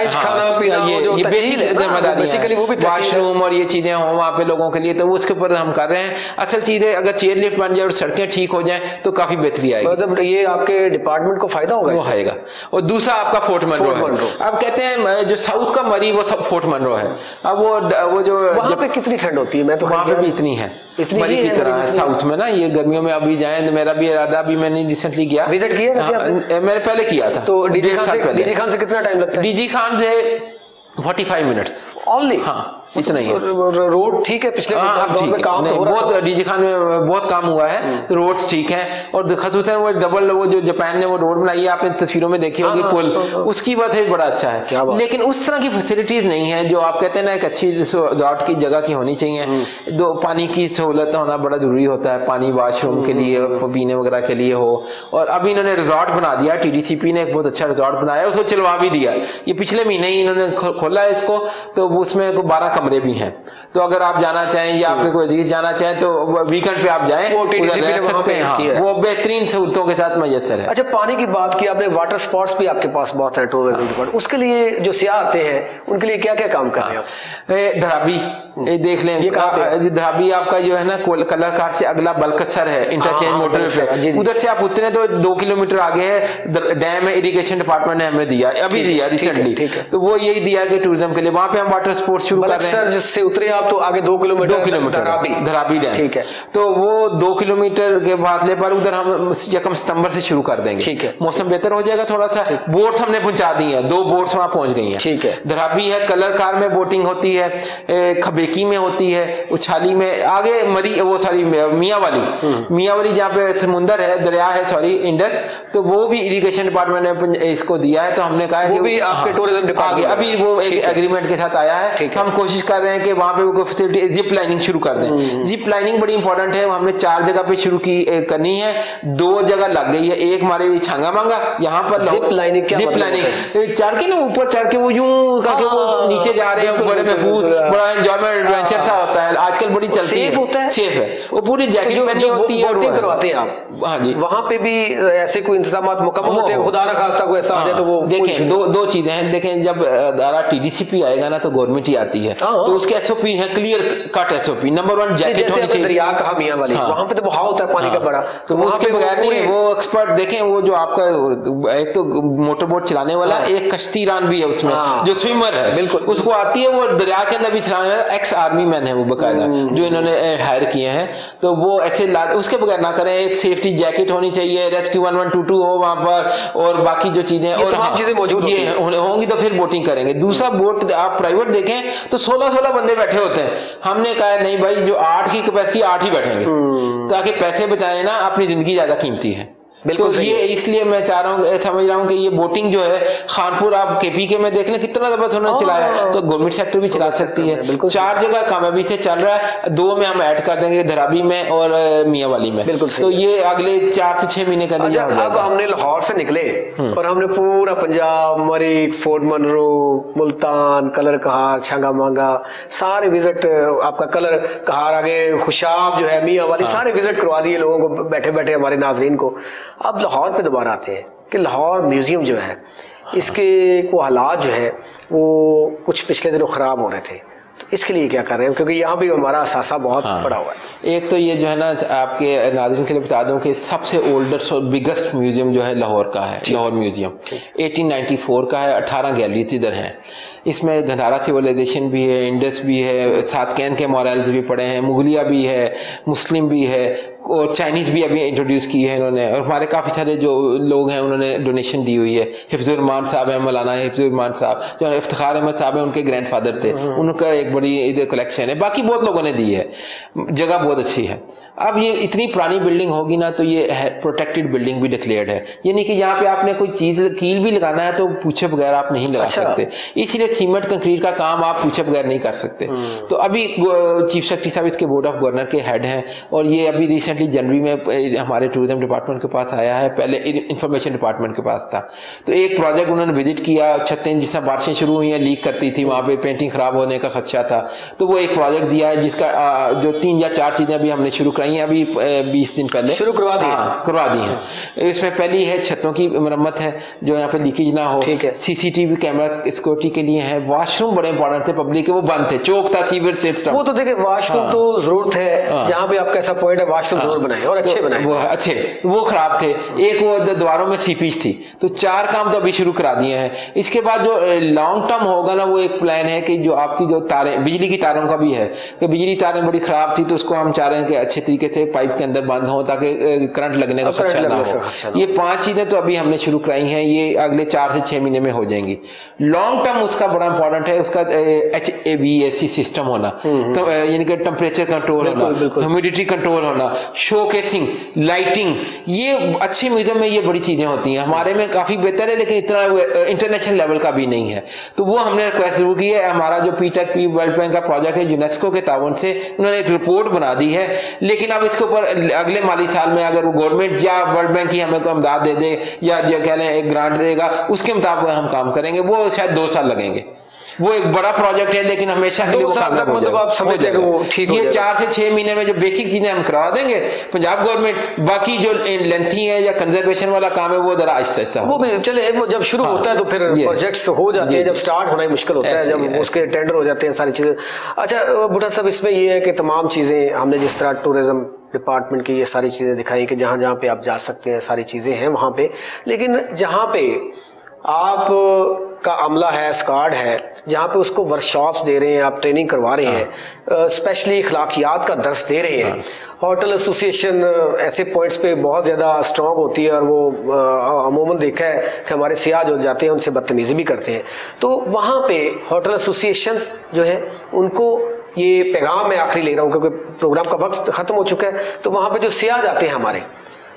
वाशरूम और ये चीजें हों वहाँ पे लोगों के लिए, तो उसके ऊपर हम कर रहे हैं। असल चीज है, अगर चेयर लिफ्ट बन जाए और सड़कें ठीक हो जाए तो काफी बेहतरी आएगी, मतलब ये आपके डिपार्टमेंट को फायदा होगा, वो आएगा। और दूसरा आपका फोर्ट मनरो है। अब कहते हैं जो साउथ का मरी वो सब फोर्ट मनरो है। अब वो वो जो वहाँ पे कितनी ठंड होती है? मैं तो वहाँ पे भी इतनी है, इतनी मरी की तरह है साउथ में ना। ये गर्मियों में अभी जाए तो मेरा भी इरादा, भी मैंने रिसेंटली किया, विजिट किया वैसे आपने? मैंने पहले किया था। तो डीजी खान से डीजी खान से कितना टाइम लगता है? डीजी खान से पैंतालीस मिनट्स ओनली। हाँ, इतना ही है। रोड ठीक है, पिछले हाँ, दौर में काम तो हो रहा है, बहुत डीजी खान में बहुत काम हुआ है, तो रोड्स ठीक हैं। और खसूसन वो डबल, वो जो जापान ने वो रोड बनाई है, आपने तस्वीरों में देखी होगी, पुल, उसकी बात है बड़ा अच्छा है। लेकिन उस तरह की फैसिलिटीज नहीं है जो आप कहते हैं ना, एक अच्छी रिजॉर्ट की जगह की होनी चाहिए। दो पानी की सहूलत होना बड़ा जरूरी होता है, पानी वॉशरूम के लिए, पीने वगैरह के लिए हो। और अभी इन्होंने रिजॉर्ट बना दिया, टीडीसीपी ने एक बहुत अच्छा रिजॉर्ट बनाया, उसको चलवा भी दिया। ये पिछले महीने ही इन्होंने खोला है इसको, तो उसमें बारह कमरे भी हैं। तो अगर आप जाना चाहें या आपके कोई अजीज जाना चाहें तो वीकेंड पे आप जाएं, वो रह सकते हैं। हाँ, वो बेहतरीन सहूलतों के साथ मैसर है। अच्छा, पानी की बात की आपने, वाटर स्पॉट्स भी आपके पास बहुत है टूरिज्म डिपार्टमेंट, उसके लिए जो सियाह आते हैं उनके लिए क्या क्या काम कर रहे हैं आप? धराबी ये देख लें, धराबी आपका जो है ना कलर कार्ड से अगला बलकसर है, इंटरचेंज मोटर पे, उधर से आप उतरे तो दो किलोमीटर आगे है डैम है, इरिगेशन डिपार्टमेंट ने हमें दिया, अभी दिया रिसेंटली, तो वो यही दिया कि टूरिज्म के लिए वहां पे हम वाटर स्पोर्ट्स शुरू कर रहे हैं। से उतरे आप तो आगे दो किलोमीटर दो किलोमीटर धराबी धराबी डैम, ठीक है। तो वो दो किलोमीटर के फासले पर उधर हम यकम सितंबर से शुरू कर देंगे, ठीक है। मौसम बेहतर हो जाएगा थोड़ा सा। बोट्स हमने पहुंचा दी है, दो बोट्स वहां पहुंच गई हैं, ठीक है। धराबी है, कलर कार में बोटिंग होती है, खबेकी में होती है, उछाली में, आगे मरी वो सॉरी मियाँ वाली मियाँ वाली जहाँ पे समुंदर है, दरिया है सॉरी इंडस, तो वो भी इरिगेशन डिपार्टमेंट ने इसको दिया है। तो हमने कहा कि भी आपके टूरिज्म डिपार्टमेंट अभी वो एक एग्रीमेंट के साथ आया है। हम कोशिश कोशिश कर रहे हैं कि वहाँ पे वो फैसिलिटी जिप लाइनिंग शुरू कर दें। जिप लाइनिंग बड़ी इंपॉर्टेंट है, हमने चार जगह पे शुरू की करनी है, दो जगह लग गई है, एक हमारे छांगा मांगा यहाँ पर जिप लाइनिंग क्या जिप लाइनिंग चढ़ के ना ऊपर चढ़ के वो यूं करके वो नीचे जा रहे हैं, बड़े महफूज बड़ा एंजॉयमेंट एडवेंचर सा होता है, आजकल बड़ी चलती है, सेफ होता है, सेफ है, वो पूरी जैकेट पहनी होती है, बोटिंग करवाते हैं आप, हाँ जी, वहाँ पे भी ऐसे कोई इंतजाम मुकम्मल होते हैं, खुदा न खास्ता कोई ऐसा आ जाए तो वो देखें दो दो चीजें हैं। देखें जब दारा टीडीसीपी आएगा ना तो गवर्नमेंट ही आती है, तो उसके एसओपी है, clear cut SOP. Number one jacket होनी चाहिए, दरिया कहा मियां वाली वहाँ पे तो बहाव होता है पानी का बड़ा, तो उसके बगैर नहीं, वो एक्सपर्ट देखें वो जो आपका एक तो मोटर बोट चलाने वाला, एक कश्ती रान भी है उसमें जो स्विमर है, बिल्कुल उसको आती है, वो दरिया के अंदर भी चलाने वाला एक्स आर्मी मैन है वो बकायदा जो इन्होंने हायर किए हैं, तो वो ऐसे उसके बगैर ना करें। एक सेफ्टी जैकेट होनी चाहिए, rescue one one two two हो वहां पर, और बाकी जो चीजें और तमाम चीजें मौजूद ये होंगी तो फिर बोटिंग करेंगे। दूसरा बोट आप प्राइवेट देखें तो सोलह सोलह बंदे बैठे होते हैं, हमने कहा नहीं भाई जो आठ की कैपेसिटी आठ ही बैठेंगे ताकि पैसे बचाए ना, अपनी जिंदगी ज्यादा कीमती है। तो ये इसलिए मैं चाह रहा हूँ, समझ रहा हूँ कि ये बोटिंग जो है खानपुर आप केपीके में देख लें कितना जबरदस्त उन्होंने चलाया, तो गवर्नमेंट सेक्टर भी चला सकती है। चार जगह कामयाबी से चल रहा है, दो में हम ऐड कर देंगे, धराबी में और मियाँ वाली में, बिल्कुल तो ये अगले चार से छह महीने का अच्छा, अब हमने लाहौर से निकले और हमने पूरा पंजाब, मरीक, फोर्ट मनरो, मुल्तान, कलर कहार, छंगा मांगा सारे विजिट, आपका कलर कहार आगे खुशाब जो है मियाँ वाली, सारे विजिट करवा दिए लोगों को, बैठे बैठे हमारे नाजरीन को। अब लाहौर पे दोबारा आते हैं कि लाहौर म्यूजियम जो है इसके को हालात जो है वो कुछ पिछले दिनों ख़राब हो रहे थे, तो इसके लिए क्या कर रहे हैं, क्योंकि यहाँ भी हमारा असासा बहुत हाँ। बड़ा हुआ है। एक तो ये जो है ना आपके नाज़रीन के लिए बता दूं कि सबसे ओल्डेस्ट और बिगेस्ट म्यूजियम जो है लाहौर का है, लाहौर म्यूजियम अठारह सौ चौरानवे का है, अठारह गैलरीज इधर हैं। इसमें गंधारा सिविलाइजेशन भी है, इंडस भी है, सात कैन के मॉरल्स भी पड़े हैं, मुगलिया भी है, मुस्लिम भी है, और चाइनीज़ भी अभी इंट्रोड्यूस की है इन्होंने, और हमारे काफ़ी सारे जो लोग हैं उन्होंने डोनेशन दी हुई है। हिफ्जुर रहमान साहब हैं, मौलाना हिफ्जुर रहमान साहब जो इफ्तिखार अहमद साहब हैं, उनके ग्रैंडफादर थे, उनका एक बड़ी इधर कलेक्शन है, बाकी बहुत लोगों ने दी है, जगह बहुत अच्छी है। अब ये इतनी पुरानी बिल्डिंग होगी ना तो ये प्रोटेक्टेड बिल्डिंग भी डिक्लेयर्ड है, ये नहीं कि यहाँ पे आपने कोई चीज़ कील भी लगाना है तो पूछे बगैर आप नहीं लगा अच्छा। सकते, इसलिए सीमेंट कंक्रीट का काम आप पूछे बगैर नहीं कर सकते। तो अभी चीफ सेक्रेटरी साहब इसके बोर्ड ऑफ गवर्नर के हेड हैं, और ये अभी रिसेंटली जनवरी में हमारे टूरिज्म डिपार्टमेंट के पास आया है, पहले इंफॉर्मेशन डिपार्टमेंट के पास था। तो एक प्रोजेक्ट उन्होंने विजिट किया, छतें जिस तरह बारिशें शुरू हुई हैं लीक करती थी, वहाँ पे पेंटिंग खराब होने का खदशा था, तो वो एक प्रोजेक्ट दिया है जिसका जो तीन या चार चीजें अभी हमने शुरू कराई हैं, अभी बीस दिन पहले शुरू करवा दी हाँ, करवा दी हैं। इसमें पहली है छतों की मरम्मत है, जो यहाँ पे लीकेज ना हो, सीसीटीवी कैमरा सिक्योरिटी के लिए है, वॉशरूम बड़े इंपॉर्टेंट थे पब्लिक के, वो बंद थे, चौक था, सीवर सिस्टम, वो तो देखिए वॉशरूम हाँ, तो जरूरत है हाँ, जहाँ पे आपका ऐसा पॉइंट है वॉशरूम जरूर बनाए और अच्छे बनाए, वो अच्छे, वो खराब थे, एक वो दीवारों में सीपीज थी, तो चार काम तो अभी शुरू करा दिए हैं। इसके बाद जो लॉन्ग टर्म होगा ना वो एक प्लान है कि जो आपकी जो तारें, बिजली की तारों का भी है कि बिजली तारें बड़ी खराब थी, तो उसको हम चाह रहे हैं कि अच्छे तरीके से पाइप के अंदर बंद हो ताकि करंट लगने का खर्चा ना हो। ये पांच चीजें तो अभी हमने शुरू कराई हैं, ये अगले चार से छह महीने में हो जाएंगी। लॉन्ग टर्म उसका बड़ा इंपॉर्टेंट है, उसका H A V A C system होना, यानी कि टेम्परेचर कंट्रोल होना, ह्यूमिडिटी कंट्रोल होना, शो केसिंग, लाइटिंग, ये अच्छी म्यूजियम में ये बड़ी चीजें होती हैं। हमारे में काफी बेहतर है लेकिन इतना इंटरनेशनल लेवल का भी नहीं है, तो वो हमने रिक्वेस्ट जरूर की है। हमारा जो पी टेक पी वर्ल्ड बैंक का प्रोजेक्ट है, यूनेस्को के ताउन से उन्होंने एक रिपोर्ट बना दी है, लेकिन अब इसके ऊपर अगले माली साल में अगर वो गवर्नमेंट या वर्ल्ड बैंक ही हमें को इमदाद दे दे या जो कह रहे हैं एक ग्रांट देगा, उसके मुताबिक हम काम करेंगे। वो शायद दो साल लगेंगे, वो एक बड़ा प्रोजेक्ट है लेकिन हमेशा के लिए वो कामयाब हो जाएगा। आप समझ जाएगा वो ठीक हो जाएगा। ये चार से छह महीने में जो बेसिक चीजें हम करवा देंगे पंजाब गवर्नमेंट, बाकी जो लेंथी है या कंजर्वेशन वाला काम है वो जरा आहिस्ता आहिस्ता वो भी चले, वो जब शुरू होता है तो फिर प्रोजेक्ट्स हो जाते हैं, जब स्टार्ट होना ही मुश्किल होता है, जब उसके टेंडर हो जाते हैं सारी चीजें। अच्छा भुट्टा साहब, इसमें ये है कि तमाम चीजें हमने जिस तरह टूरिज्म डिपार्टमेंट की ये सारी चीजें दिखाई कि जहाँ जहाँ पे आप जा सकते हैं सारी चीजें हैं वहाँ पे, लेकिन जहाँ पे आप का अमला है, स्क्वाड है, जहाँ पे उसको वर्कशॉप्स दे रहे हैं, आप ट्रेनिंग करवा रहे हैं, स्पेशली अखलाकियात का दर्स दे रहे हैं, होटल एसोसिएशन ऐसे पॉइंट्स पे बहुत ज़्यादा स्ट्रॉन्ग होती है और वो अमूमन देखा है कि हमारे सियाह जो जाते हैं उनसे बदतमीज़ी भी करते हैं, तो वहाँ पे होटल एसोसिएशन जो है उनको ये पैगाम मैं आखिरी ले रहा हूँ क्योंकि प्रोग्राम का वक्त ख़त्म हो चुका है, तो वहाँ पे जो सियाह जाते हैं हमारे,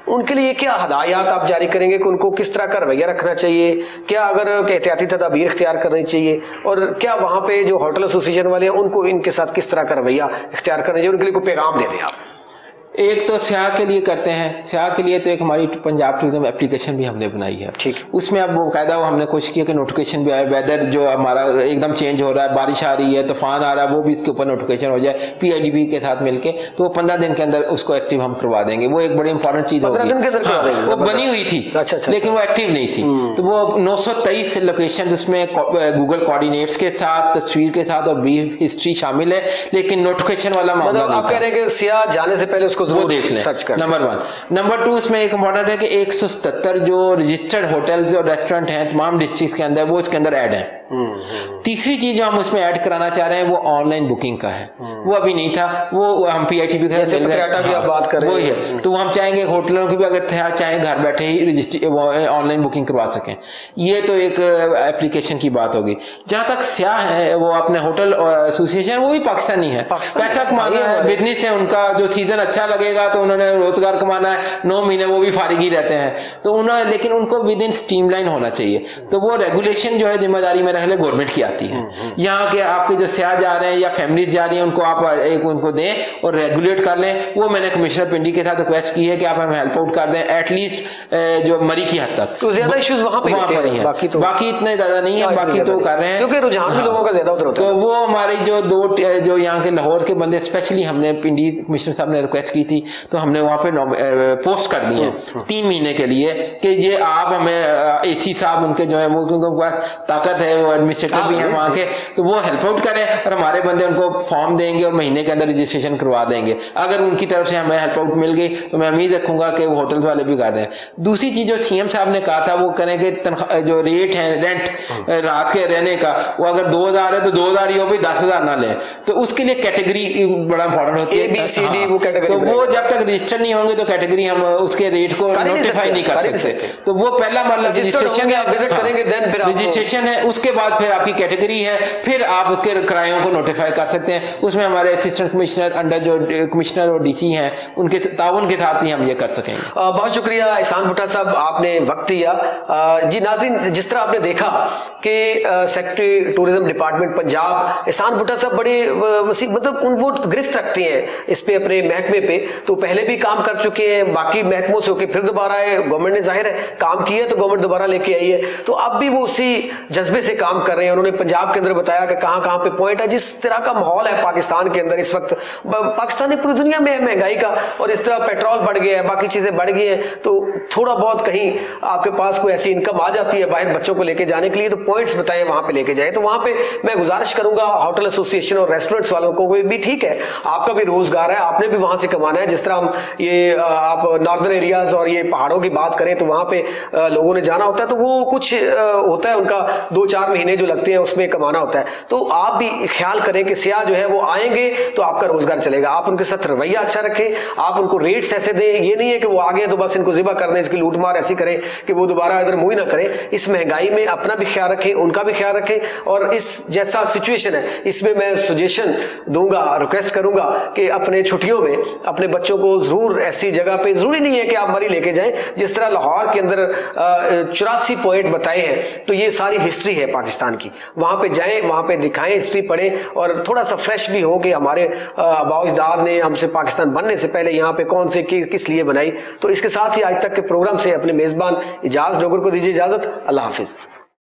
उनके लिए क्या हदायत आप जारी करेंगे कि उनको किस तरह का रवैया रखना चाहिए, क्या अगर एहतियाती तदाबीर इख्तियार करनी चाहिए, और क्या वहाँ पे जो होटल एसोसिएशन वाले हैं उनको इनके साथ किस तरह का रवैया इख्तियार करना चाहिए, उनके लिए कोई पैगाम दे दें आप? एक तो स्याह के लिए करते हैं, स्याह के लिए तो एक हमारी पंजाब टूरिज्म एप्लीकेशन भी हमने बनाई है। ठीक, उसमें अब बाकायदा हमने कोशिश की कि नोटिफिकेशन भी आए, वेदर जो हमारा एकदम चेंज हो रहा है, बारिश आ रही है, तूफान आ रहा है, वो भी इसके ऊपर नोटिफिकेशन हो जाए पीआईडीबी के साथ मिलके, तो वो पंद्रह दिन के अंदर उसको एक्टिव हम करवा देंगे। वो एक बड़ी इंपॉर्टेंट चीज होगी। वो बनी हुई थी लेकिन वो एक्टिव नहीं थी, तो वो नौ सौ तेईस लोकेशन उसमें गूगल कोऑर्डिनेट्स के साथ, तस्वीर के साथ और ब्रीफ हिस्ट्री शामिल है, लेकिन नोटिफिकेशन वाला मामला नहीं। आप कह रहे हैं कि सियाह जाने से पहले उसको वो देख लें, सर्च कर। Number one. नंबर टू, इसमें एक इम्पोर्टेंट है कि एक सौ सतहत्तर जो रजिस्टर्ड होटल्स और रेस्टोरेंट हैं तमाम डिस्ट्रिक्ट के अंदर, वो इसके अंदर ऐड है। तीसरी चीज जो हम उसमें ऐड कराना चाह रहे हैं वो ऑनलाइन बुकिंग का है। वो अभी नहीं था, वो हम पीआईटीबी की आप बात कर रहे हैं, वही है। तो हम चाहेंगे होटलों की भी अगर चाहे घर बैठे ही रजिस्ट्री ऑनलाइन बुकिंग करवा सकें। ये तो एक एप्लीकेशन की बात होगी। जहां तक स्याह है वो अपने होटल एसोसिएशन, वो भी पाकिस्तानी है, पैसा कमाना है, बिजनेस है उनका, जो सीजन अच्छा लगेगा तो उन्होंने रोजगार कमाना है, नौ महीने वो भी फारिग ही रहते हैं, तो उन्होंने, लेकिन उनको विद इन स्ट्रीमलाइन होना चाहिए। तो वो रेगुलेशन जो है जिम्मेदारी में रहने गवर्नमेंट की आती है। यहाँ के आपके जो स्याह जा रहे हैं या फैमिलीज जा रही हैं, उनको आप एक उनको दें और रेगुलेट कर लें। वो मैंने कमिश्नर पिंडी के साथ रिक्वेस्ट की है कि आप हमें हेल्प आउट कर दें एटलीस्ट जो मरी की हद तक। तो ज्यादा इश्यूज वहां पे होते हैं, बाकी तो बाकी इतने ज्यादा नहीं है, बाकी तो कर रहे हैं क्योंकि रुझान भी लोगों का ज्यादा उधर होता है। तो वो हमारी जो दो जो यहाँ के लाहौर के बंदे स्पेशली हमने पिंडी कमिश्नर साहब ने रिक्वेस्ट की थी, तो हमने वहाँ पे पोस्ट कर दी है तीन महीने के लिए कि ये आप हमें एसी साहब उनके जो है वो, क्योंकि उनके पास ताकत है, वो एडमिनिस्ट्रेटर भी है वहाँ के, तो वो हेल्प आउट करें और हमारे बंदे उनको फॉर्म देंगे और महीने के अंदर रजिस्ट्रेशन करवा देंगे। अगर उनकी तरफ से हमें हेल्प आउट मिल गई तो मैं उम्मीद रखूंगा कि वो होटल्स वाले भी कर रहे हैं। दूसरी चीज जो सीएम साहब ने कहा था वो करेंगे, जो रेट है रेंट रात के रहने का, वो अगर दो हजार है तो दो हजार ही हो, भी दस हजार ना ले, तो उसके लिए कैटेगरी बड़ा इंपॉर्टेंट होती है, ए बी सी डी वो कैटेगरी। तो वो जब तक रजिस्टर नहीं होंगे तो कैटेगरी हम उसके रेट को नोटिफाई नहीं कर सकते। तो वो पहला मतलब रजिस्ट्रेशन है, विजिट करेंगे, देन फिर रजिस्ट्रेशन है, उसके बाद फिर आपकी कैटेगरी है, फिर आप उसके किरायों को नोटिफाई कर सकते हैं। उसमें हमारे असिस्टेंट कमिश्नर अंडर जो कमिश्नर और डीसी हैं उनके ताउन के साथ ही हम ये कर सकेंगे। बहुत शुक्रिया एहसान भुट्टा साहब, आपने वक्त दिया। जी नाज़रीन, जिस तरह आपने देखा कि सेक्रेटरी टूरिज्म डिपार्टमेंट पंजाब एहसान भुट्टा साहब बड़े वसी मतलब उन वो गिरफ्त रखते हैं इस पे अपने महकमे पे, तो पहले भी काम कर चुके हैं बाकी महकमों से होकर, फिर दोबारा गवर्नमेंट ने जाहिर है काम किया तो गवर्नमेंट दोबारा लेके आई है, तो अब भी वो उसी जज्बे से काम कर रहे हैं। उन्होंने पंजाब के अंदर बताया कि कहां कहां पे पॉइंट है, जिस तरह का माहौल है पाकिस्तान के अंदर इस वक्त, पाकिस्तान पूरी दुनिया में है महंगाई का, और इस तरह पेट्रोल बढ़ गया है, बाकी चीजें बढ़ गई हैं, तो थोड़ा बहुत कहीं आपके पास कोई ऐसी इनकम आ जाती है बाहर बच्चों को लेके जाने के लिए, तो पॉइंट्स बताएं वहां पे लेके जाए। तो वहां पे मैं गुजारिश करूंगा होटल एसोसिएशन और रेस्टोरेंट्स वालों को भी, ठीक है आपका भी रोजगार है, आपने भी वहां से कमाना है। जिस तरह हम ये आप नॉर्दर्न एरियाज और ये पहाड़ों की बात करें तो वहां पे लोगों ने जाना होता है, तो वो कुछ होता है उनका दो चार महीने जो लगते हैं उसमें कमाना होता है। तो आप भी ख्याल करें कि सियाह जो है वो आएंगे तो आपका रोजगार चलेगा, आप उनके साथ रवैया अच्छा रखें, आप उनको रेट्स ऐसे दें, ये नहीं है कि वो आ गए तो बस इनको जिबा कर दें, इसकी लूटमार ऐसी करें कि वो दोबारा इधर मुंह ही ना करें। इस महंगाई में अपना भी ख्याल रखें, उनका भी ख्याल रखें, और इस जैसा सिचुएशन है इसमें मैं सजेशन दूंगा, रिक्वेस्ट करूंगा कि अपने छुट्टियों में अपने बच्चों को जरूर ऐसी जगह पे, जरूरी नहीं है कि आप मरी लेके जाएं, जिस तरह लाहौर के अंदर चौरासी पॉइंट बताए हैं, तो ये सारी हिस्ट्री है पाकिस्तान की, वहां पे जाएं, वहां पे दिखाएं, हिस्ट्री पढ़ें, और थोड़ा सा फ्रेश भी हो कि हमारे आबाओ अजदाद ने हमसे पाकिस्तान बनने से पहले यहाँ पे कौन से कि, किस लिए बनाई। तो इसके साथ ही आज तक के प्रोग्राम से अपने मेजबान इजाज डोगर को दीजिए इजाजत। अल्लाह हाफिज।